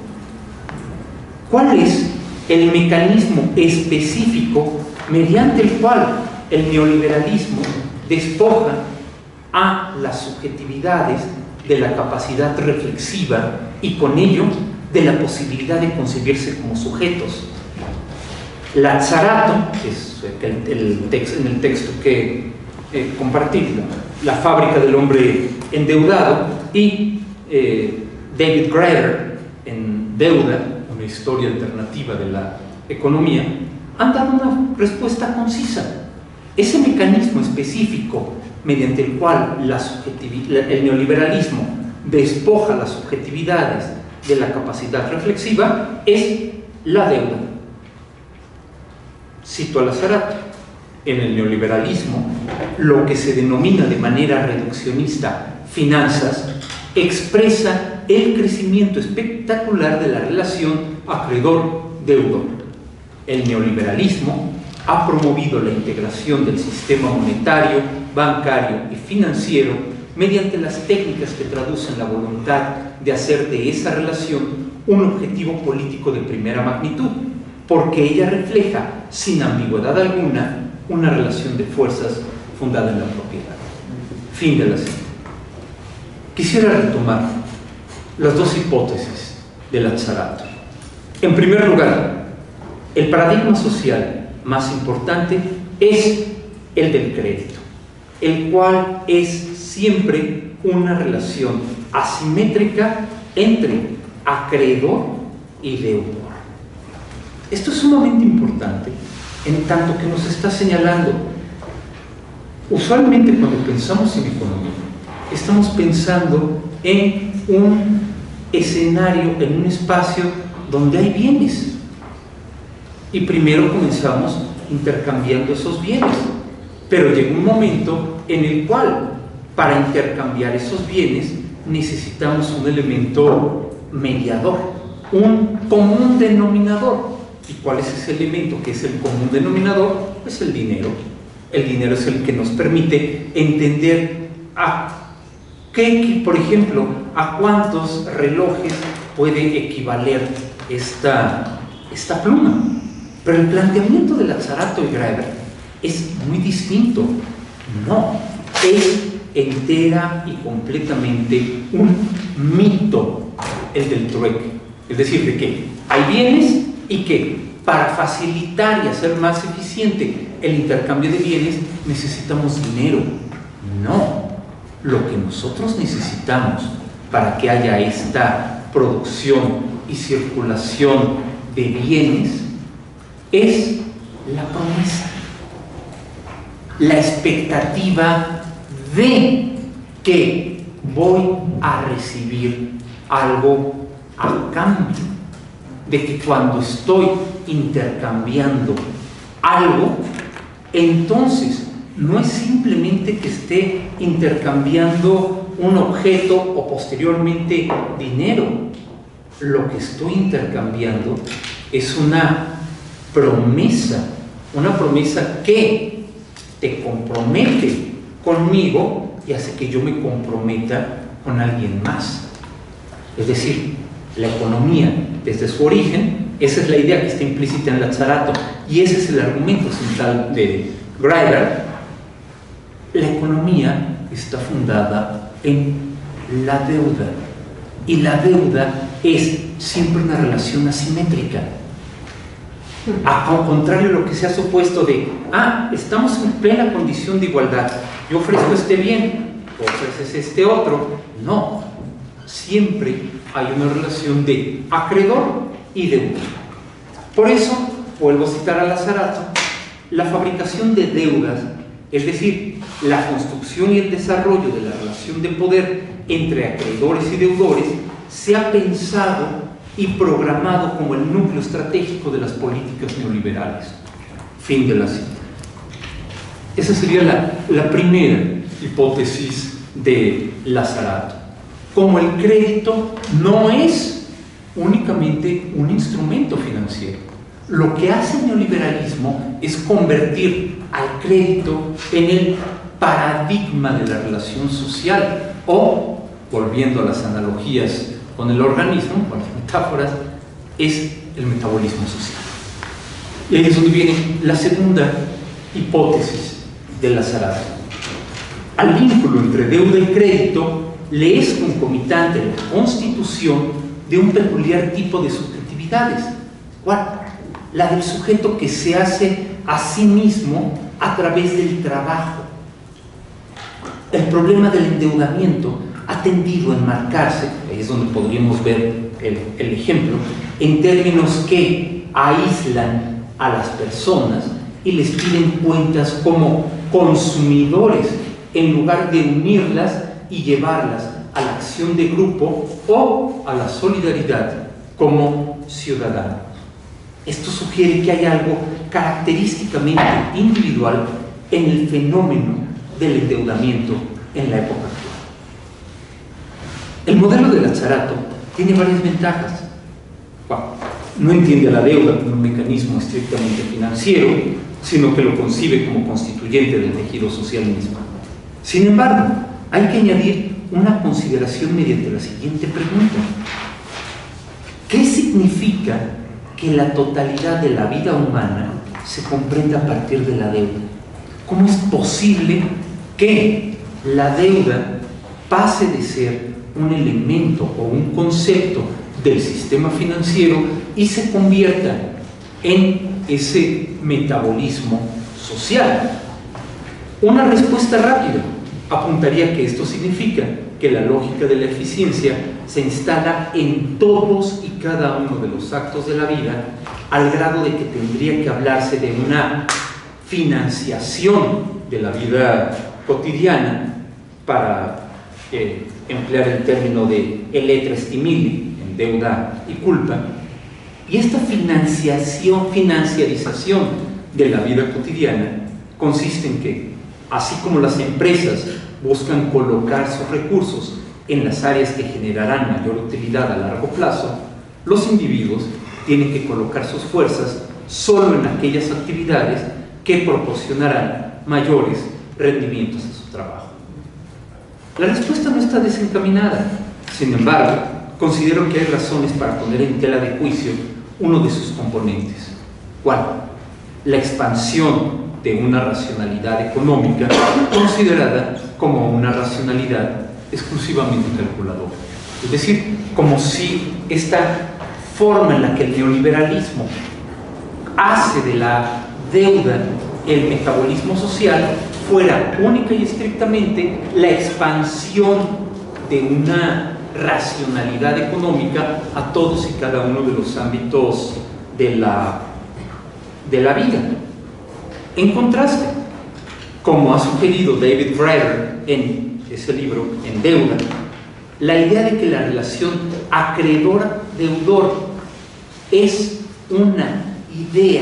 ¿Cuál es el mecanismo específico mediante el cual el neoliberalismo despoja a las subjetividades de la capacidad reflexiva y con ello de la posibilidad de concebirse como sujetos? Lazzarato, que es en el texto que compartí, la fábrica del hombre endeudado, y David Graeber en Deuda, una historia alternativa de la economía, han dado una respuesta concisa. Ese mecanismo específico mediante el cual el neoliberalismo despoja las subjetividades de la capacidad reflexiva es la deuda. Cito a Lazzarato: en el neoliberalismo, lo que se denomina de manera reduccionista finanzas expresa el crecimiento espectacular de la relación acreedor-deudor. El neoliberalismo ha promovido la integración del sistema monetario, bancario y financiero mediante las técnicas que traducen la voluntad de hacer de esa relación un objetivo político de primera magnitud, porque ella refleja, sin ambigüedad alguna, una relación de fuerzas fundada en la propiedad. Fin de la cita. Quisiera retomar las dos hipótesis de Lazzarato. En primer lugar, el paradigma social más importante es el del crédito, el cual es siempre una relación asimétrica entre acreedor y deudor. Esto es sumamente importante en tanto que nos está señalando, usualmente cuando pensamos en economía, estamos pensando en un escenario, en un espacio donde hay bienes, y primero comenzamos intercambiando esos bienes. Pero llega un momento en el cual, para intercambiar esos bienes, necesitamos un elemento mediador, un común denominador. ¿Y cuál es ese elemento que es el común denominador? Pues el dinero. El dinero es el que nos permite entender por ejemplo, a cuántos relojes puede equivaler esta pluma. Pero el planteamiento de Lazzarato y Graeber es muy distinto. No, es entera y completamente un mito el del trueque. Es decir, de que hay bienes y que para facilitar y hacer más eficiente el intercambio de bienes necesitamos dinero. No, lo que nosotros necesitamos para que haya esta producción y circulación de bienes es la promesa, la expectativa de que voy a recibir algo a cambio, de que cuando estoy intercambiando algo, entonces no es simplemente que esté intercambiando un objeto o posteriormente dinero. Lo que estoy intercambiando es una promesa que te compromete conmigo y hace que yo me comprometa con alguien más. Es decir, la economía, desde su origen, esa es la idea que está implícita en Lazzarato y ese es el argumento central de Graeber. La economía está fundada en la deuda y la deuda es siempre una relación asimétrica. Al contrario de lo que se ha supuesto de estamos en plena condición de igualdad, yo ofrezco este bien, tú ofreces este otro. No, siempre hay una relación de acreedor y deudor. Por eso, vuelvo a citar a Lazzarato, la fabricación de deudas, es decir, la construcción y el desarrollo de la relación de poder entre acreedores y deudores, se ha pensado y programado como el núcleo estratégico de las políticas neoliberales. Fin de la cita. Esa sería la primera hipótesis de Lazzarato. Como el crédito no es únicamente un instrumento financiero. Lo que hace el neoliberalismo es convertir al crédito en el paradigma de la relación social o, volviendo a las analogías con el organismo, con las metáforas, es el metabolismo social. Y ahí es donde viene la segunda hipótesis de Lazzarato. Al vínculo entre deuda y crédito le es concomitante la constitución de un peculiar tipo de subjetividades. ¿Cuál? La del sujeto que se hace a sí mismo a través del trabajo. El problema del endeudamiento ha tendido a enmarcarse, ahí es donde podríamos ver el ejemplo, en términos que aíslan a las personas y les piden cuentas como consumidores en lugar de unirlas y llevarlas a la acción de grupo o a la solidaridad como ciudadanos. Esto sugiere que hay algo característicamente individual en el fenómeno del endeudamiento en la época actual. El modelo de Lazzarato tiene varias ventajas. No entiende a la deuda como un mecanismo estrictamente financiero, sino que lo concibe como constituyente del tejido social mismo. Sin embargo, hay que añadir una consideración mediante la siguiente pregunta: ¿qué significa que la totalidad de la vida humana se comprenda a partir de la deuda? ¿Cómo es posible que la deuda pase de ser un elemento o un concepto del sistema financiero y se convierta en ese metabolismo social? Una respuesta rápida apuntaría que esto significa que la lógica de la eficiencia se instala en todos y cada uno de los actos de la vida, al grado de que tendría que hablarse de una financiación de la vida cotidiana, para emplear el término de eletra stimili, en deuda y culpa. Y esta financiarización de la vida cotidiana consiste en que Así como las empresas buscan colocar sus recursos en las áreas que generarán mayor utilidad a largo plazo, los individuos tienen que colocar sus fuerzas solo en aquellas actividades que proporcionarán mayores rendimientos a su trabajo. La respuesta no está desencaminada. Sin embargo, considero que hay razones para poner en tela de juicio uno de sus componentes. ¿Cuál? La expansión de una racionalidad económica considerada como una racionalidad exclusivamente calculadora. Es decir, como si esta forma en la que el neoliberalismo hace de la deuda el metabolismo social fuera única y estrictamente la expansión de una racionalidad económica a todos y cada uno de los ámbitos de la vida. En contraste, como ha sugerido David Graeber en ese libro, En Deuda, la idea de que la relación acreedor-deudor es una idea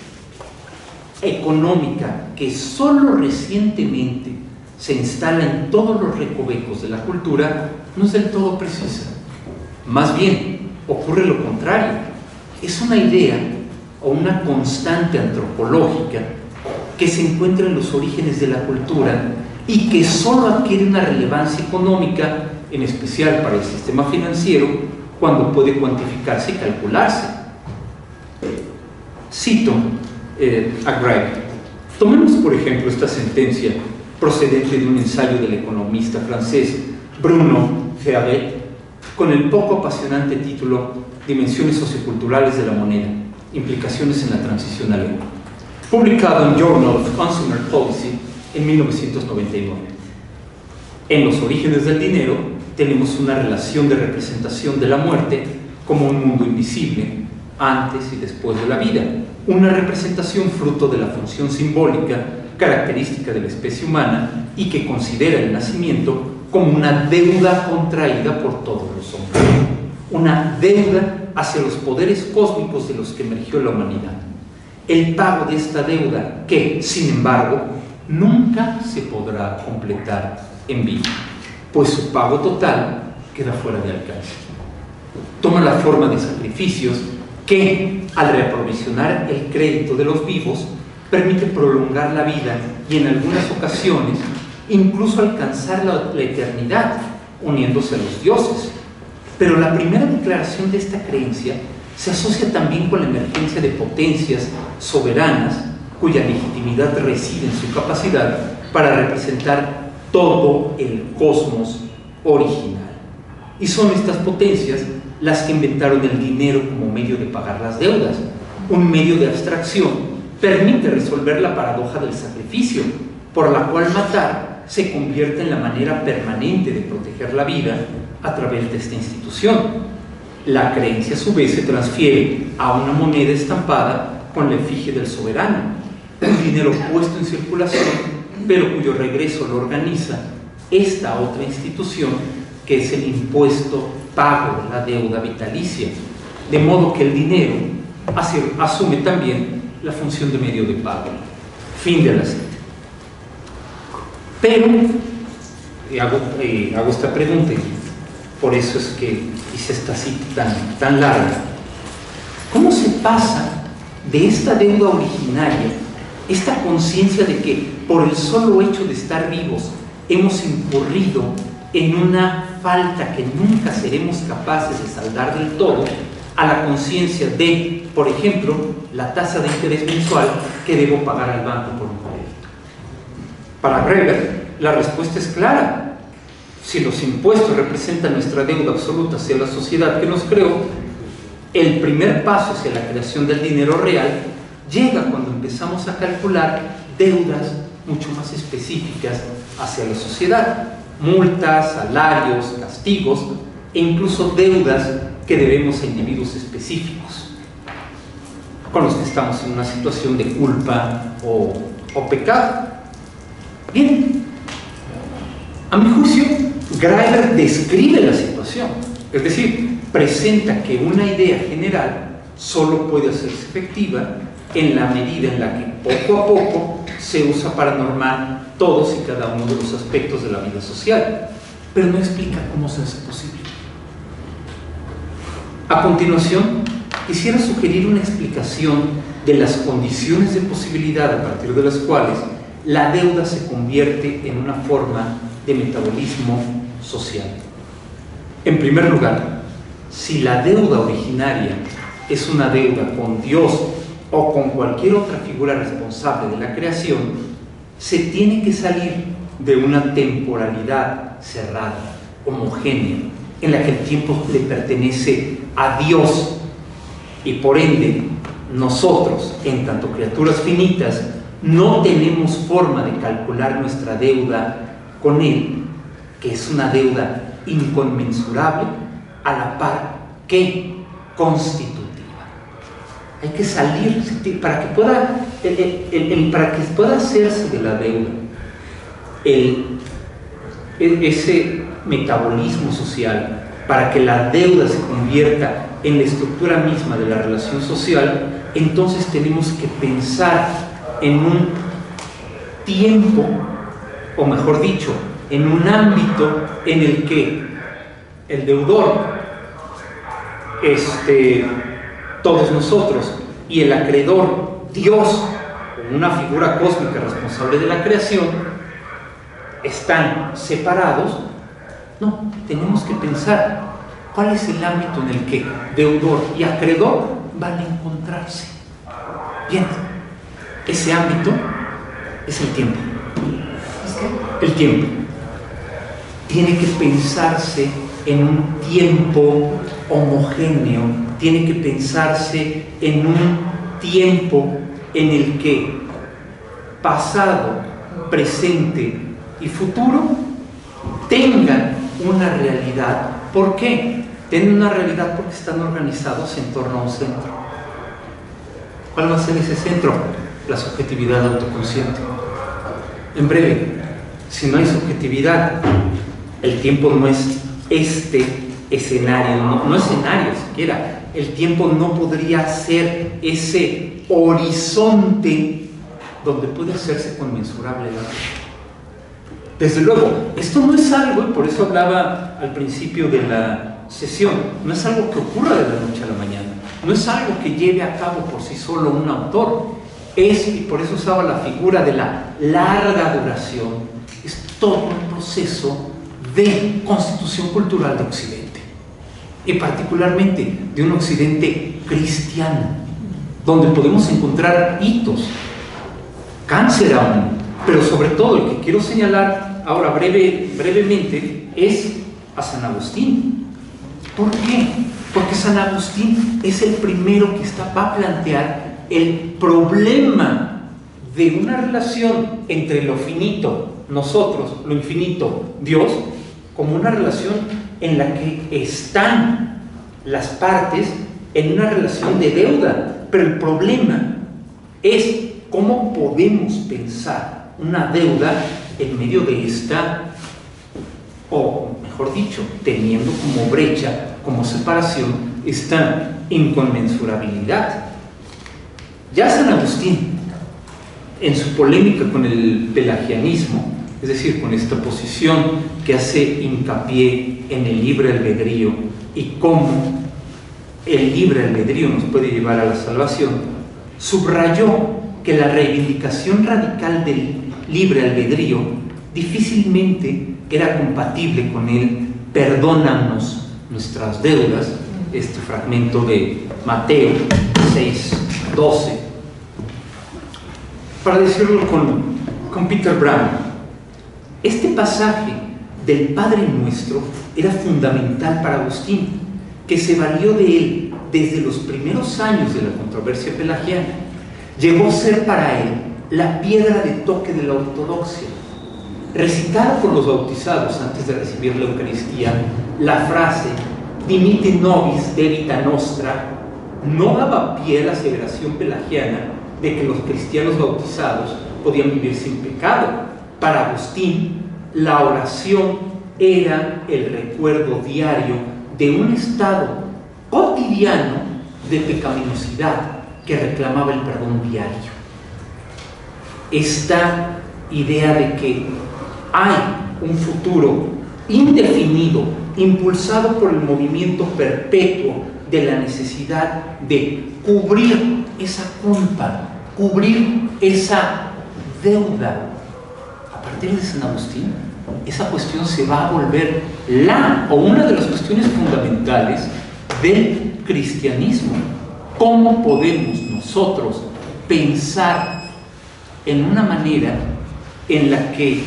económica que solo recientemente se instala en todos los recovecos de la cultura, no es del todo precisa. Más bien, ocurre lo contrario. Es una idea o una constante antropológica que se encuentra en los orígenes de la cultura y que solo adquiere una relevancia económica, en especial para el sistema financiero, cuando puede cuantificarse y calcularse. Cito a Graeber. Tomemos, por ejemplo, esta sentencia procedente de un ensayo del economista francés Bruno Ferret, con el poco apasionante título Dimensiones socioculturales de la moneda, implicaciones en la transición al euro, publicado en Journal of Consumer Policy en 1999. En los orígenes del dinero tenemos una relación de representación de la muerte como un mundo invisible antes y después de la vida, una representación fruto de la función simbólica característica de la especie humana y que considera el nacimiento como una deuda contraída por todos los hombres, una deuda hacia los poderes cósmicos de los que emergió la humanidad. El pago de esta deuda que, sin embargo, nunca se podrá completar en vida, pues su pago total queda fuera de alcance. Toma la forma de sacrificios que, al reaprovisionar el crédito de los vivos, permite prolongar la vida y en algunas ocasiones incluso alcanzar la eternidad, uniéndose a los dioses. Pero la primera declaración de esta creencia se asocia también con la emergencia de potencias soberanas cuya legitimidad reside en su capacidad para representar todo el cosmos original. Y son estas potencias las que inventaron el dinero como medio de pagar las deudas. Un medio de abstracción permite resolver la paradoja del sacrificio, por la cual matar se convierte en la manera permanente de proteger la vida a través de esta institución. La creencia a su vez se transfiere a una moneda estampada con la efigie del soberano, un dinero puesto en circulación, pero cuyo regreso lo organiza esta otra institución que es el impuesto pago de la deuda vitalicia, de modo que el dinero asume también la función de medio de pago. Fin de la cita. Pero hago esta pregunta, y por eso es que hice esta cita tan larga. ¿Cómo se pasa de esta deuda originaria, esta conciencia de que por el solo hecho de estar vivos hemos incurrido en una falta que nunca seremos capaces de saldar del todo, a la conciencia de, por ejemplo, la tasa de interés mensual que debo pagar al banco por un crédito? Para Graeber, la respuesta es clara. Si los impuestos representan nuestra deuda absoluta hacia la sociedad que nos creó, el primer paso hacia la creación del dinero real llega cuando empezamos a calcular deudas mucho más específicas hacia la sociedad, multas, salarios, castigos e incluso deudas que debemos a individuos específicos con los que estamos en una situación de culpa o pecado. Bien, a mi juicio, Graeber describe la situación, es decir, presenta que una idea general solo puede hacerse efectiva en la medida en la que poco a poco se usa para normar todos y cada uno de los aspectos de la vida social, pero no explica cómo se hace posible. A continuación, quisiera sugerir una explicación de las condiciones de posibilidad a partir de las cuales la deuda se convierte en una forma de metabolismo social. En primer lugar, si la deuda originaria es una deuda con Dios o con cualquier otra figura responsable de la creación, se tiene que salir de una temporalidad cerrada, homogénea, en la que el tiempo le pertenece a Dios y por ende nosotros, en tanto criaturas finitas, no tenemos forma de calcular nuestra deuda con Él, que es una deuda inconmensurable a la par que constitutiva. Hay que salir para que pueda, para que pueda hacerse de la deuda ese metabolismo social, para que la deuda se convierta en la estructura misma de la relación social. Entonces tenemos que pensar en un tiempo, o mejor dicho, en un ámbito en el que el deudor, todos nosotros, y el acreedor, Dios, como una figura cósmica responsable de la creación, están separados. No, tenemos que pensar cuál es el ámbito en el que deudor y acreedor van a encontrarse. Bien, ese ámbito es el tiempo. ¿Es qué? El tiempo. Tiene que pensarse en un tiempo homogéneo, tiene que pensarse en un tiempo en el que pasado, presente y futuro tengan una realidad. ¿Por qué? Tienen una realidad porque están organizados en torno a un centro. ¿Cuál va a ser ese centro? La subjetividad autoconsciente. En breve, si no hay subjetividad, el tiempo no es este escenario, no escenario siquiera. El tiempo no podría ser ese horizonte donde puede hacerse conmensurable la vida. Desde luego, esto no es algo, y por eso hablaba al principio de la sesión, no es algo que ocurra de la noche a la mañana, no es algo que lleve a cabo por sí solo un autor, y por eso usaba la figura de la larga duración, es todo un proceso de constitución cultural de Occidente, y particularmente de un Occidente cristiano, donde podemos encontrar hitos, cáncer aún, pero sobre todo el que quiero señalar ahora brevemente es a San Agustín. ¿Por qué? Porque San Agustín es el primero que va a plantear el problema de una relación entre lo finito, nosotros, lo infinito, Dios, como una relación en la que están las partes en una relación de deuda. Pero el problema es cómo podemos pensar una deuda en medio de esta, o mejor dicho, teniendo como brecha, como separación, esta inconmensurabilidad. Ya San Agustín, en su polémica con el pelagianismo, es decir, con esta posición que hace hincapié en el libre albedrío y cómo el libre albedrío nos puede llevar a la salvación, subrayó que la reivindicación radical del libre albedrío difícilmente era compatible con el perdónanos nuestras deudas, este fragmento de Mateo 6:12. Para decirlo con Peter Brown, este pasaje del Padre Nuestro era fundamental para Agustín, que se valió de él desde los primeros años de la controversia pelagiana. Llegó a ser para él la piedra de toque de la ortodoxia. Recitar por los bautizados antes de recibir la Eucaristía la frase Dimite nobis debita nostra no daba pie a la aseveración pelagiana de que los cristianos bautizados podían vivir sin pecado. Para Agustín, la oración era el recuerdo diario de un estado cotidiano de pecaminosidad que reclamaba el perdón diario. esta idea de que hay un futuro indefinido, impulsado por el movimiento perpetuo de la necesidad de cubrir esa culpa, cubrir esa deuda. A partir de San Agustín, esa cuestión se va a volver una de las cuestiones fundamentales del cristianismo. ¿Cómo podemos nosotros pensar en una manera en la que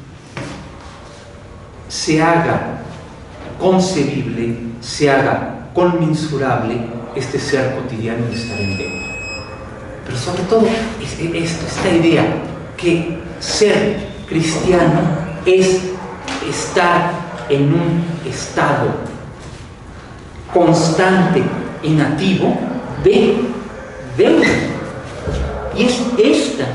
se haga concebible, se haga conmensurable este ser cotidiano de estar en deuda? Pero sobre todo esta idea que ser cristiano es estar en un estado constante y nativo de deuda. Y es esta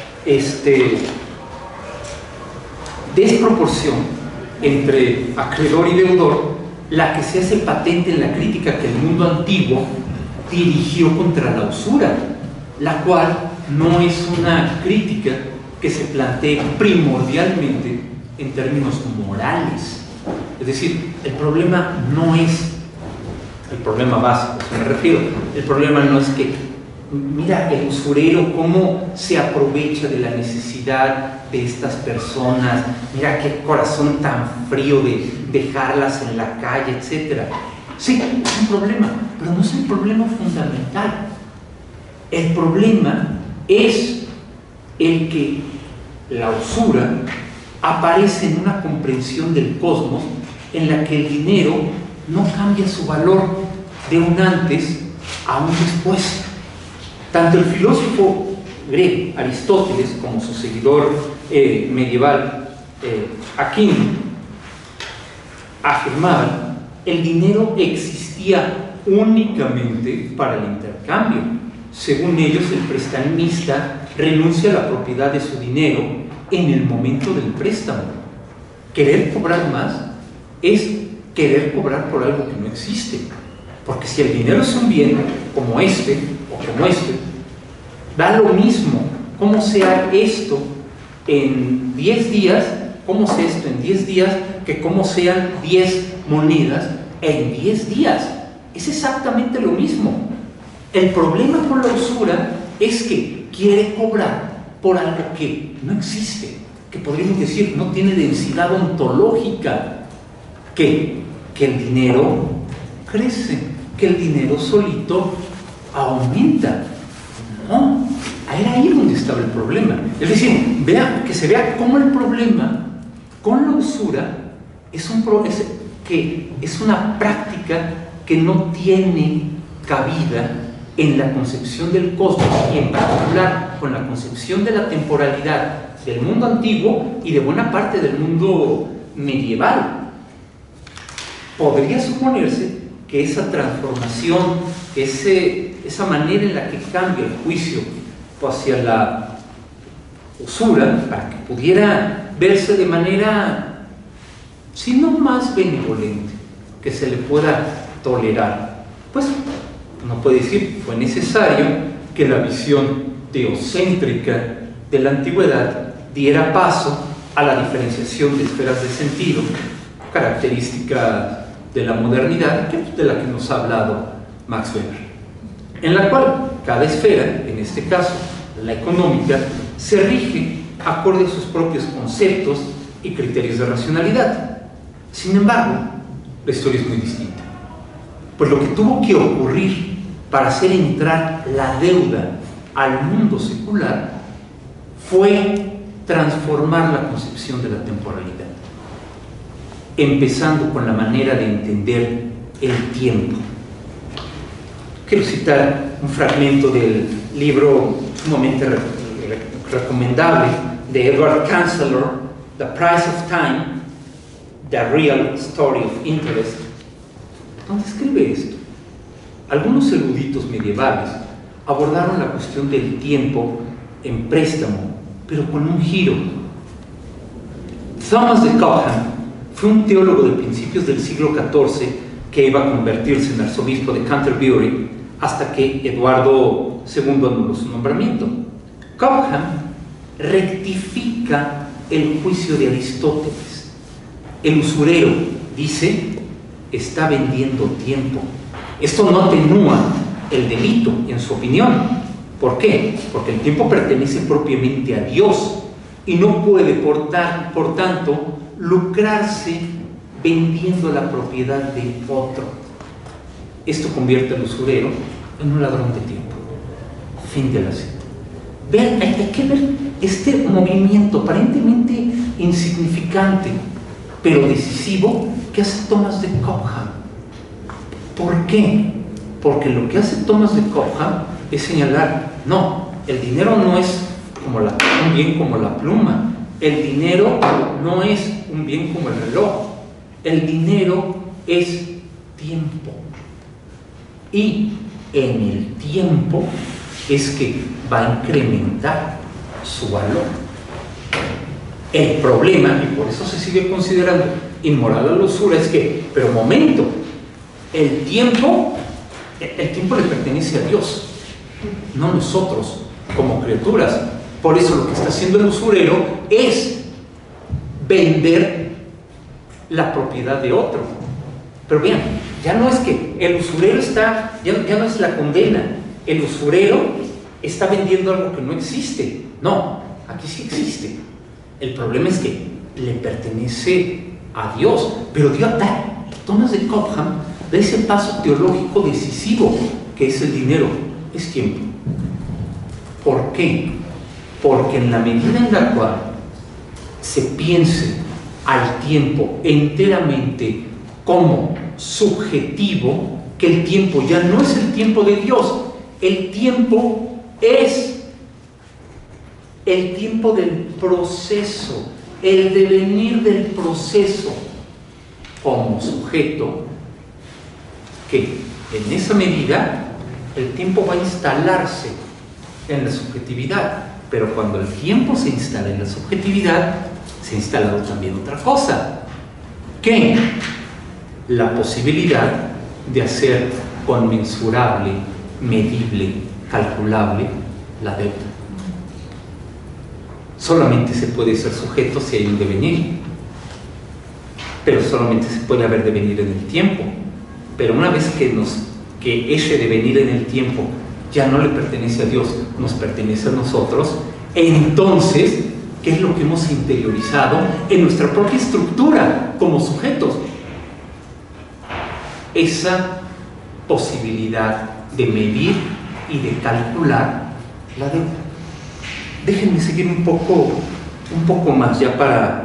desproporción entre acreedor y deudor la que se hace patente en la crítica que el mundo antiguo dirigió contra la usura, la cual no es una crítica que se plantee primordialmente en términos morales. Es decir, el problema no es el problema básico, a me refiero. El problema no es que, mira, el usurero cómo se aprovecha de la necesidad de estas personas, mira qué corazón tan frío de dejarlas en la calle, etc. Sí, es un problema, pero no es el problema fundamental. El problema es el que la usura aparece en una comprensión del cosmos en la que el dinero no cambia su valor de un antes a un después. Tanto el filósofo griego Aristóteles como su seguidor medieval Aquino afirmaban el dinero existía únicamente para el intercambio. Según ellos, el prestamista renuncia a la propiedad de su dinero en el momento del préstamo. Querer cobrar más es querer cobrar por algo que no existe, porque si el dinero es un bien como este o como este, da lo mismo cómo sea esto en 10 días, cómo sea esto en 10 días, que cómo sean 10 monedas en 10 días. Es exactamente lo mismo. El problema con la usura es que quiere cobrar por algo que no existe, que podríamos decir no tiene densidad ontológica, que el dinero crece, que el dinero solito aumenta. No, era ahí donde estaba el problema. Es decir, que se vea cómo el problema con la usura es una práctica que no tiene cabida en la concepción del cosmos, y en particular con la concepción de la temporalidad del mundo antiguo y de buena parte del mundo medieval. Podría suponerse que esa transformación, esa manera en la que cambia el juicio hacia la usura, para que pudiera verse de manera, si no más benevolente, que se le pueda tolerar, pues uno puede decir, fue necesario que la visión teocéntrica de la antigüedad diera paso a la diferenciación de esferas de sentido, característica de la modernidad, de la que nos ha hablado Max Weber, en la cual cada esfera, en este caso la económica, se rige acorde a sus propios conceptos y criterios de racionalidad. Sin embargo, la historia es muy distinta, pues lo que tuvo que ocurrir para hacer entrar la deuda al mundo secular fue transformar la concepción de la temporalidad, empezando con la manera de entender el tiempo. Quiero citar un fragmento del libro sumamente recomendable de Edward Chancellor, The Price of Time, The Real Story of Interest, donde escribe esto. Algunos eruditos medievales abordaron la cuestión del tiempo en préstamo, pero con un giro. Thomas de Cobham fue un teólogo de principios del siglo XIV que iba a convertirse en arzobispo de Canterbury hasta que Eduardo II anuló su nombramiento. Cobham rectifica el juicio de Aristóteles. El usurero, dice, está vendiendo tiempo. Esto no atenúa el delito, en su opinión. ¿Por qué? Porque el tiempo pertenece propiamente a Dios y no puede, por tanto, lucrarse vendiendo la propiedad de otro. Esto convierte al usurero en un ladrón de tiempo. Fin de la cita. Vean, hay que ver este movimiento aparentemente insignificante, pero decisivo, que hace Thomas de Cobham. ¿Por qué? Porque lo que hace Thomas de Cobham es señalar, no, el dinero no es un bien como la pluma, el dinero no es un bien como el reloj, el dinero es tiempo. Y en el tiempo es que va a incrementar su valor. El problema, y por eso se sigue considerando inmoral a la usura, es que, pero momento, el tiempo le pertenece a Dios, no nosotros como criaturas. Por eso lo que está haciendo el usurero es vender la propiedad de otro. Pero vean, ya no es que el usurero ya no es la condena, el usurero está vendiendo algo que no existe. No, aquí sí existe. El problema es que le pertenece a Dios, pero Thomas de Cobham da ese paso teológico decisivo que es el dinero, es tiempo. ¿Por qué? Porque en la medida en la cual se piense al tiempo enteramente como subjetivo, que el tiempo ya no es el tiempo de Dios, el tiempo es el tiempo del proceso, el devenir del proceso como sujeto, que en esa medida el tiempo va a instalarse en la subjetividad, pero cuando el tiempo se instala en la subjetividad, se ha instalado también otra cosa, que la posibilidad de hacer conmensurable, medible, calculable la deuda. Solamente se puede ser sujeto si hay un devenir, pero solamente se puede haber devenir en el tiempo. Pero una vez que ese devenir en el tiempo ya no le pertenece a Dios, nos pertenece a nosotros, entonces, ¿qué es lo que hemos interiorizado en nuestra propia estructura como sujetos? Esa posibilidad de medir y de calcular la deuda. Déjenme seguir un poco más ya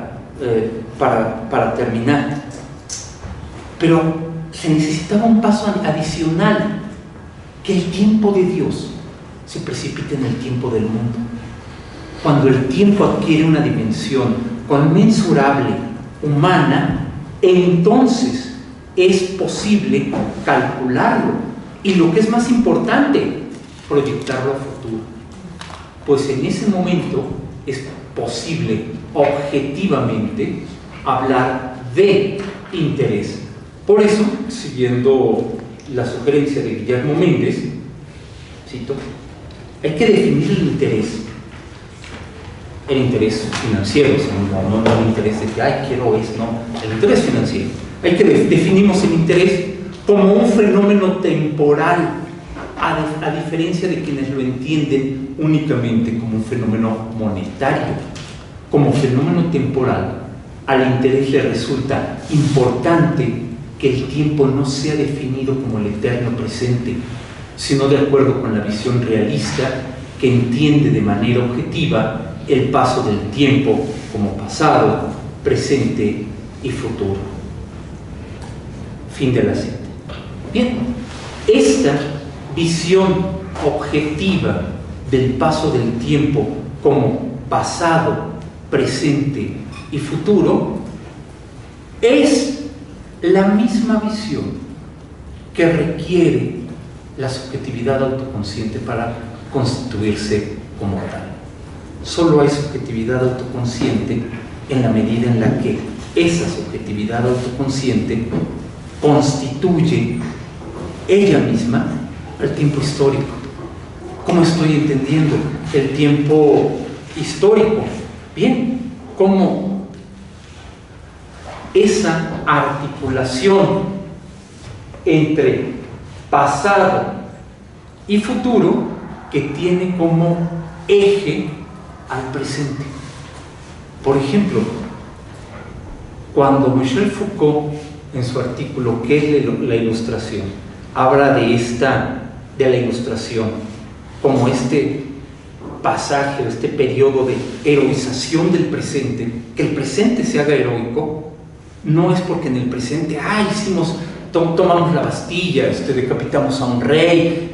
para terminar. Pero se necesitaba un paso adicional, que el tiempo de Dios se precipite en el tiempo del mundo. Cuando el tiempo adquiere una dimensión conmensurable, humana, entonces es posible calcularlo y, lo que es más importante, proyectarlo a futuro. Pues en ese momento es posible objetivamente hablar de interés. Por eso, siguiendo la sugerencia de Guillermo Méndez, cito, hay que definir el interés financiero, no el interés de que, quiero eso, no, el interés financiero. Definimos el interés como un fenómeno temporal, a diferencia de quienes lo entienden únicamente como un fenómeno monetario. Como fenómeno temporal, al interés le resulta importante que el tiempo no sea definido como el eterno presente, sino de acuerdo con la visión realista que entiende de manera objetiva el paso del tiempo como pasado, presente y futuro. Fin de la cita. Bien, esta visión objetiva del paso del tiempo como pasado, presente y futuro es la misma visión que requiere la subjetividad autoconsciente para constituirse como tal. Solo hay subjetividad autoconsciente en la medida en la que esa subjetividad autoconsciente constituye ella misma al tiempo histórico. ¿Cómo estoy entendiendo el tiempo histórico. Bien, como esa articulación entre pasado y futuro que tiene como eje al presente. Por ejemplo, cuando Michel Foucault, en su artículo ¿Qué es la ilustración?, habla de la ilustración como este pasaje, este periodo de heroización del presente, que el presente se haga heroico, no es porque en el presente, tomamos la Bastilla, decapitamos a un rey,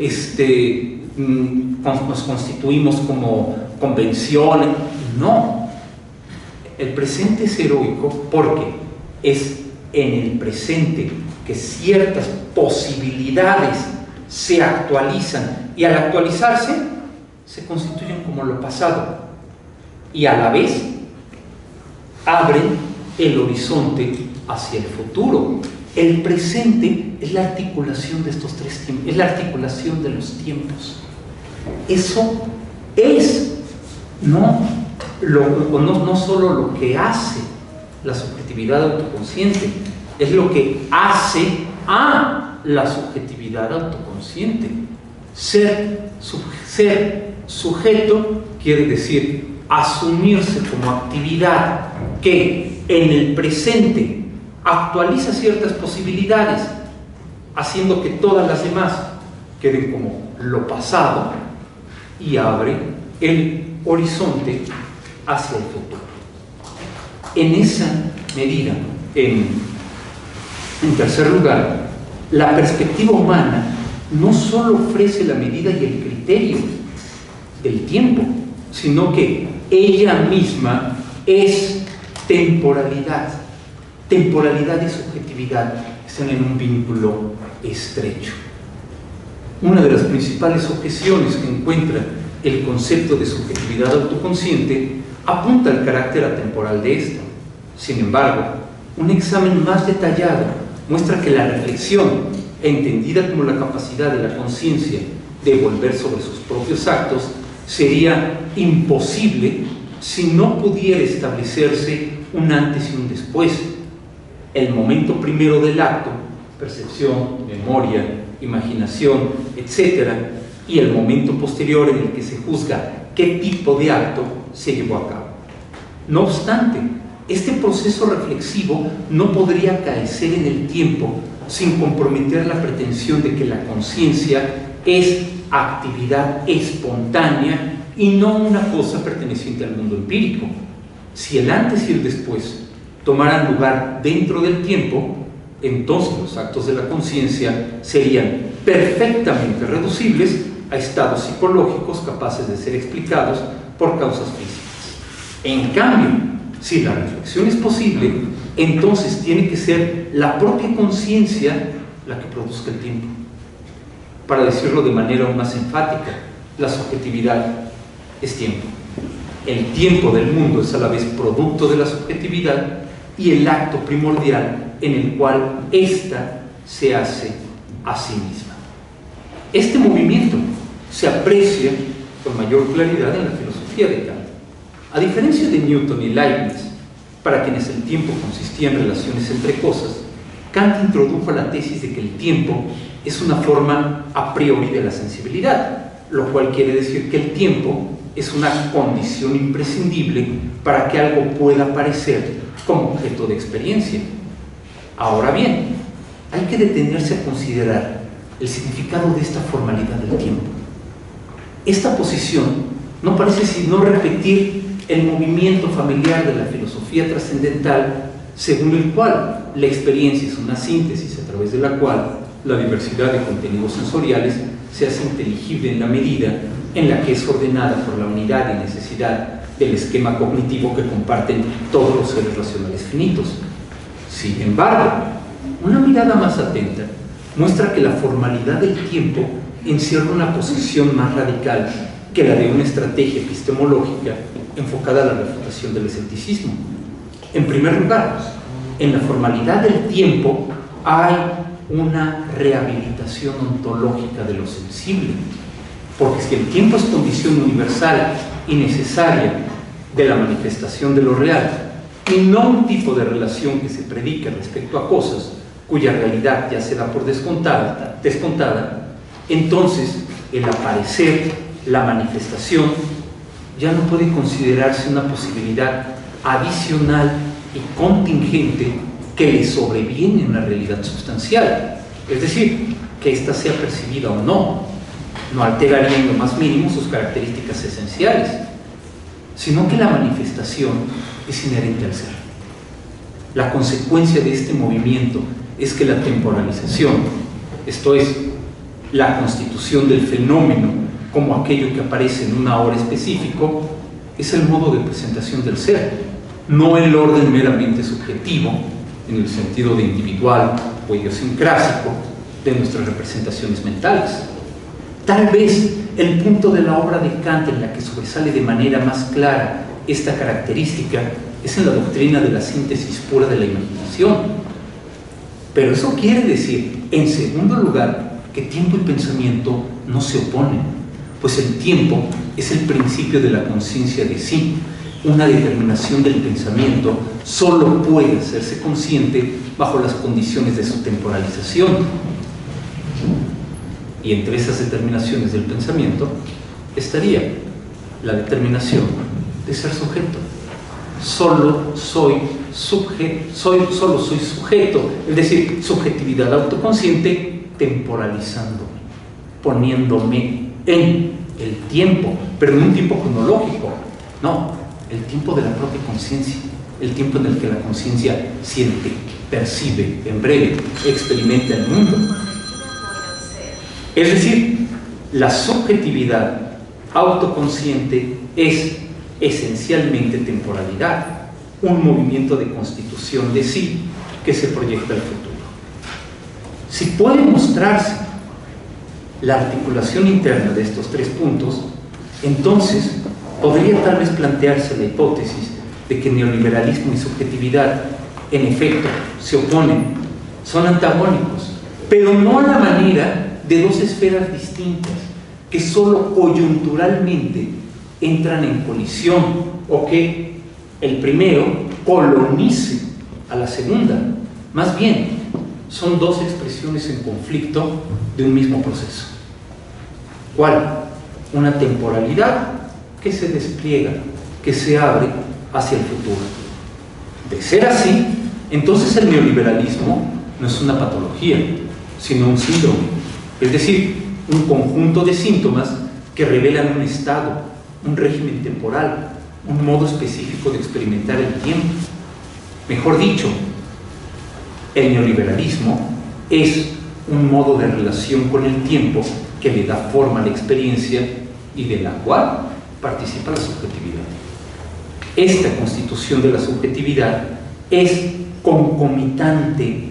nos constituimos como convención. No, el presente es heroico porque es en el presente que ciertas posibilidades se actualizan, y al actualizarse se constituyen como lo pasado, y a la vez abren el horizonte hacia el futuro. El presente es la articulación de estos tres tiempos, es la articulación de los tiempos. Eso es no solo lo que hace la subjetividad autoconsciente, es lo que hace a la subjetividad autoconsciente. Ser sujeto quiere decir asumirse como actividad que en el presente actualiza ciertas posibilidades, haciendo que todas las demás queden como lo pasado, y abre el horizonte hacia el futuro. En esa medida, en tercer lugar, la perspectiva humana no solo ofrece la medida y el criterio del tiempo, sino que ella misma es temporalidad. Temporalidad y subjetividad están en un vínculo estrecho. Una de las principales objeciones que encuentra el concepto de subjetividad autoconsciente apunta al carácter atemporal de esta. Sin embargo, un examen más detallado muestra que la reflexión, entendida como la capacidad de la conciencia de volver sobre sus propios actos, sería imposible si no pudiera establecerse un antes y un después. El momento primero del acto, percepción, memoria, imaginación, etc., y el momento posterior en el que se juzga qué tipo de acto se llevó a cabo. No obstante, este proceso reflexivo no podría acaecer en el tiempo sin comprometer la pretensión de que la conciencia es actividad espontánea y no una cosa perteneciente al mundo empírico. Si el antes y el después tomaran lugar dentro del tiempo, entonces los actos de la conciencia serían perfectamente reducibles a estados psicológicos capaces de ser explicados por causas físicas. En cambio, si la reflexión es posible, entonces tiene que ser la propia conciencia la que produzca el tiempo. Para decirlo de manera aún más enfática, la subjetividad es tiempo. El tiempo del mundo es a la vez producto de la subjetividad y el acto primordial en el cual ésta se hace a sí misma. Este movimiento se aprecia con mayor claridad en la filosofía de Kant. A diferencia de Newton y Leibniz, para quienes el tiempo consistía en relaciones entre cosas, Kant introdujo la tesis de que el tiempo es una forma a priori de la sensibilidad, lo cual quiere decir que el tiempo es una condición imprescindible para que algo pueda parecer como objeto de experiencia. Ahora bien, hay que detenerse a considerar el significado de esta formalidad del tiempo. Esta posición no parece sino repetir el movimiento familiar de la filosofía trascendental, según el cual la experiencia es una síntesis a través de la cual la diversidad de contenidos sensoriales se hace inteligible en la medida en la que es ordenada por la unidad y necesidad del esquema cognitivo que comparten todos los seres racionales finitos. Sin embargo, una mirada más atenta muestra que la formalidad del tiempo encierra una posición más radical que la de una estrategia epistemológica enfocada a la refutación del escepticismo. En primer lugar, en la formalidad del tiempo hay una rehabilitación ontológica de lo sensible, porque si el tiempo es condición universal y necesaria de la manifestación de lo real, y no un tipo de relación que se predique respecto a cosas cuya realidad ya se da por descontada, entonces el aparecer, la manifestación, ya no puede considerarse una posibilidad adicional y contingente que le sobreviene a una realidad sustancial. Es decir, que ésta sea percibida o no, no alteraría en lo más mínimo sus características esenciales, sino que la manifestación es inherente al ser. La consecuencia de este movimiento es que la temporalización, esto es, la constitución del fenómeno como aquello que aparece en una hora específico, es el modo de presentación del ser, no el orden meramente subjetivo, en el sentido de individual o idiosincrásico de nuestras representaciones mentales. Tal vez el punto de la obra de Kant en la que sobresale de manera más clara esta característica es en la doctrina de la síntesis pura de la imaginación. Pero eso quiere decir, en segundo lugar, que tiempo y pensamiento no se oponen, pues el tiempo es el principio de la conciencia de sí. Una determinación del pensamiento solo puede hacerse consciente bajo las condiciones de su temporalización. Y entre esas determinaciones del pensamiento estaría la determinación de ser sujeto. Solo soy sujeto, es decir, subjetividad autoconsciente temporalizándome, poniéndome en el tiempo, pero no un tiempo cronológico, no, el tiempo de la propia conciencia, el tiempo en el que la conciencia siente, percibe, en breve, experimenta el mundo. Es decir, la subjetividad autoconsciente es esencialmente temporalidad, un movimiento de constitución de sí que se proyecta al futuro. Si puede mostrarse la articulación interna de estos tres puntos, entonces podría tal vez plantearse la hipótesis de que neoliberalismo y subjetividad en efecto se oponen, son antagónicos, pero no a la manera de dos esferas distintas que solo coyunturalmente entran en colisión o que el primero colonice a la segunda. Más bien, son dos expresiones en conflicto de un mismo proceso. ¿Cuál? Una temporalidad que se despliega, que se abre hacia el futuro. De ser así, entonces el neoliberalismo no es una patología, sino un síndrome, es decir, un conjunto de síntomas que revelan un estado, un régimen temporal, un modo específico de experimentar el tiempo. Mejor dicho, el neoliberalismo es un modo de relación con el tiempo que le da forma a la experiencia y de la cual participa la subjetividad. Esta constitución de la subjetividad es concomitante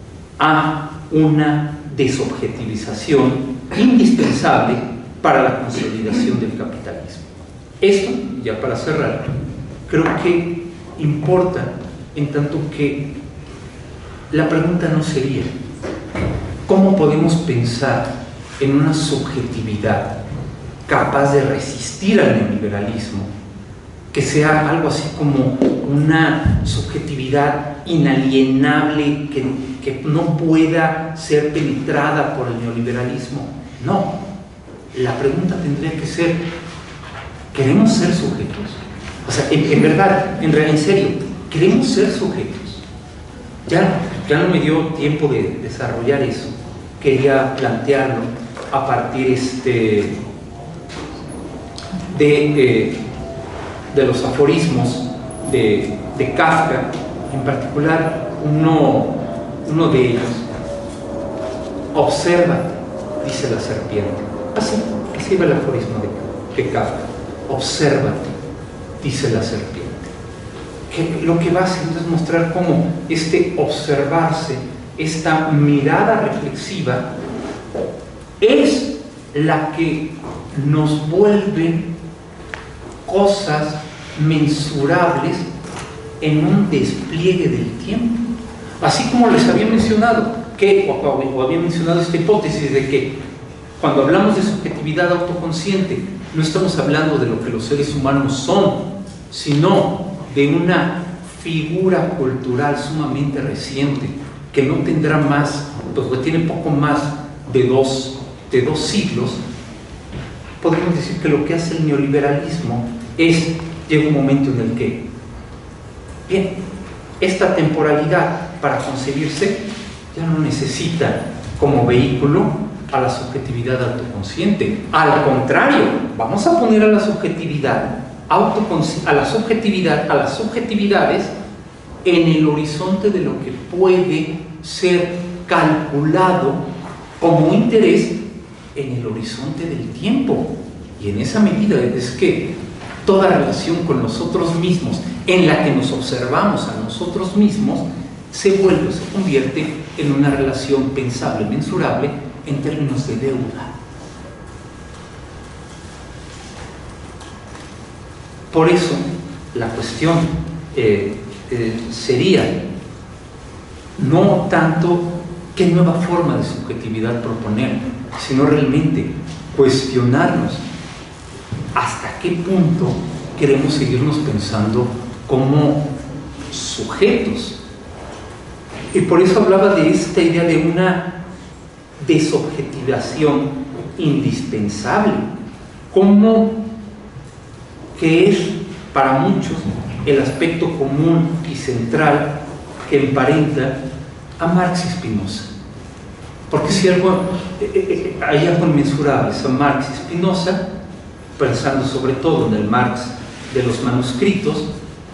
a una desobjetivización indispensable para la consolidación del capitalismo. Esto, ya para cerrar, creo que importa en tanto que la pregunta no sería ¿cómo podemos pensar en una subjetividad capaz de resistir al neoliberalismo, que sea algo así como una subjetividad inalienable que no pueda ser penetrada por el neoliberalismo? No, la pregunta tendría que ser ¿queremos ser sujetos? O sea, en verdad, en serio, ¿queremos ser sujetos? Ya no me dio tiempo de desarrollar eso. Quería plantearlo a partir de los aforismos de Kafka, en particular uno de ellos. Obsérvate, dice la serpiente. Así va el aforismo de Kafka. Obsérvate, dice la serpiente. Que lo que va haciendo es mostrar cómo este observarse, esta mirada reflexiva, es la que nos vuelve cosas mensurables en un despliegue del tiempo. Así como les había mencionado, o había mencionado esta hipótesis de que cuando hablamos de subjetividad autoconsciente, no estamos hablando de lo que los seres humanos son, sino de una figura cultural sumamente reciente, que no tendrá más, pues que tiene poco más de dos siglos, podríamos decir que lo que hace el neoliberalismo es, llega un momento en el que, bien, esta temporalidad para concebirse ya no necesita como vehículo a la subjetividad autoconsciente. Al contrario, vamos a poner a la subjetividad a las subjetividades en el horizonte de lo que puede ser calculado como interés en el horizonte del tiempo. Y en esa medida es que toda relación con nosotros mismos, en la que nos observamos a nosotros mismos, se convierte en una relación pensable, mensurable en términos de deuda. Por eso, la cuestión sería no tanto qué nueva forma de subjetividad proponer, sino realmente cuestionarnos hasta qué punto queremos seguirnos pensando como sujetos. Y por eso hablaba de esta idea de una desobjetivación indispensable, como que es para muchos el aspecto común y central que emparenta a Marx y Spinoza. Porque si hay algo inmensurable a Marx y Spinoza, pensando sobre todo en el Marx de los manuscritos,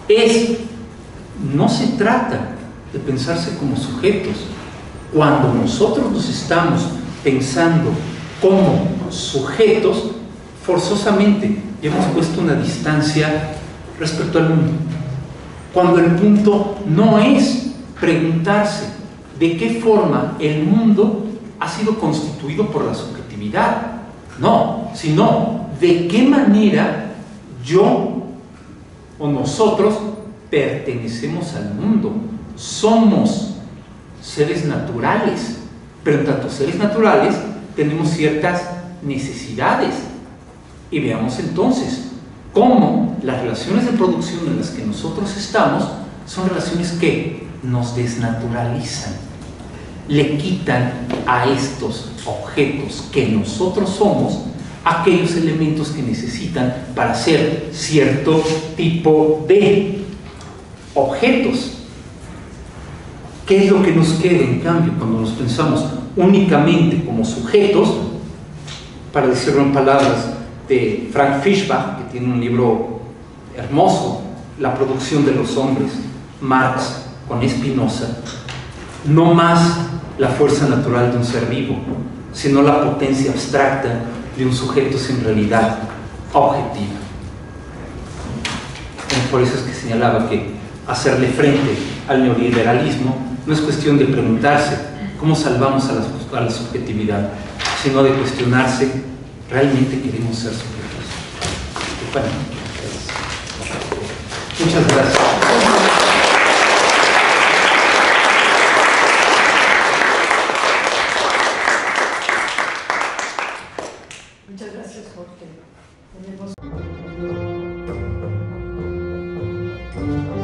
no se trata de pensarse como sujetos. Cuando nosotros nos estamos pensando como sujetos, forzosamente ya hemos puesto una distancia respecto al mundo. Cuando el punto no es preguntarse de qué forma el mundo ha sido constituido por la subjetividad, no, sino de qué manera yo o nosotros pertenecemos al mundo. Somos seres naturales, pero en tanto seres naturales tenemos ciertas necesidades. Y veamos entonces cómo las relaciones de producción en las que nosotros estamos son relaciones que nos desnaturalizan, le quitan a estos objetos que nosotros somos aquellos elementos que necesitan para ser cierto tipo de objetos. ¿Qué es lo que nos queda, en cambio, cuando nos pensamos únicamente como sujetos? Para decirlo en palabras de Frank Fischbach, que tiene un libro hermoso, La producción de los hombres, Marx con Spinoza, no más la fuerza natural de un ser vivo, sino la potencia abstracta de un sujeto sin realidad objetiva. Por eso es que señalaba que hacerle frente al neoliberalismo no es cuestión de preguntarse cómo salvamos a la subjetividad, sino de cuestionarse, ¿realmente queremos ser sujetos? Bueno, muchas gracias. Muchas gracias, Jorge. Tenemos...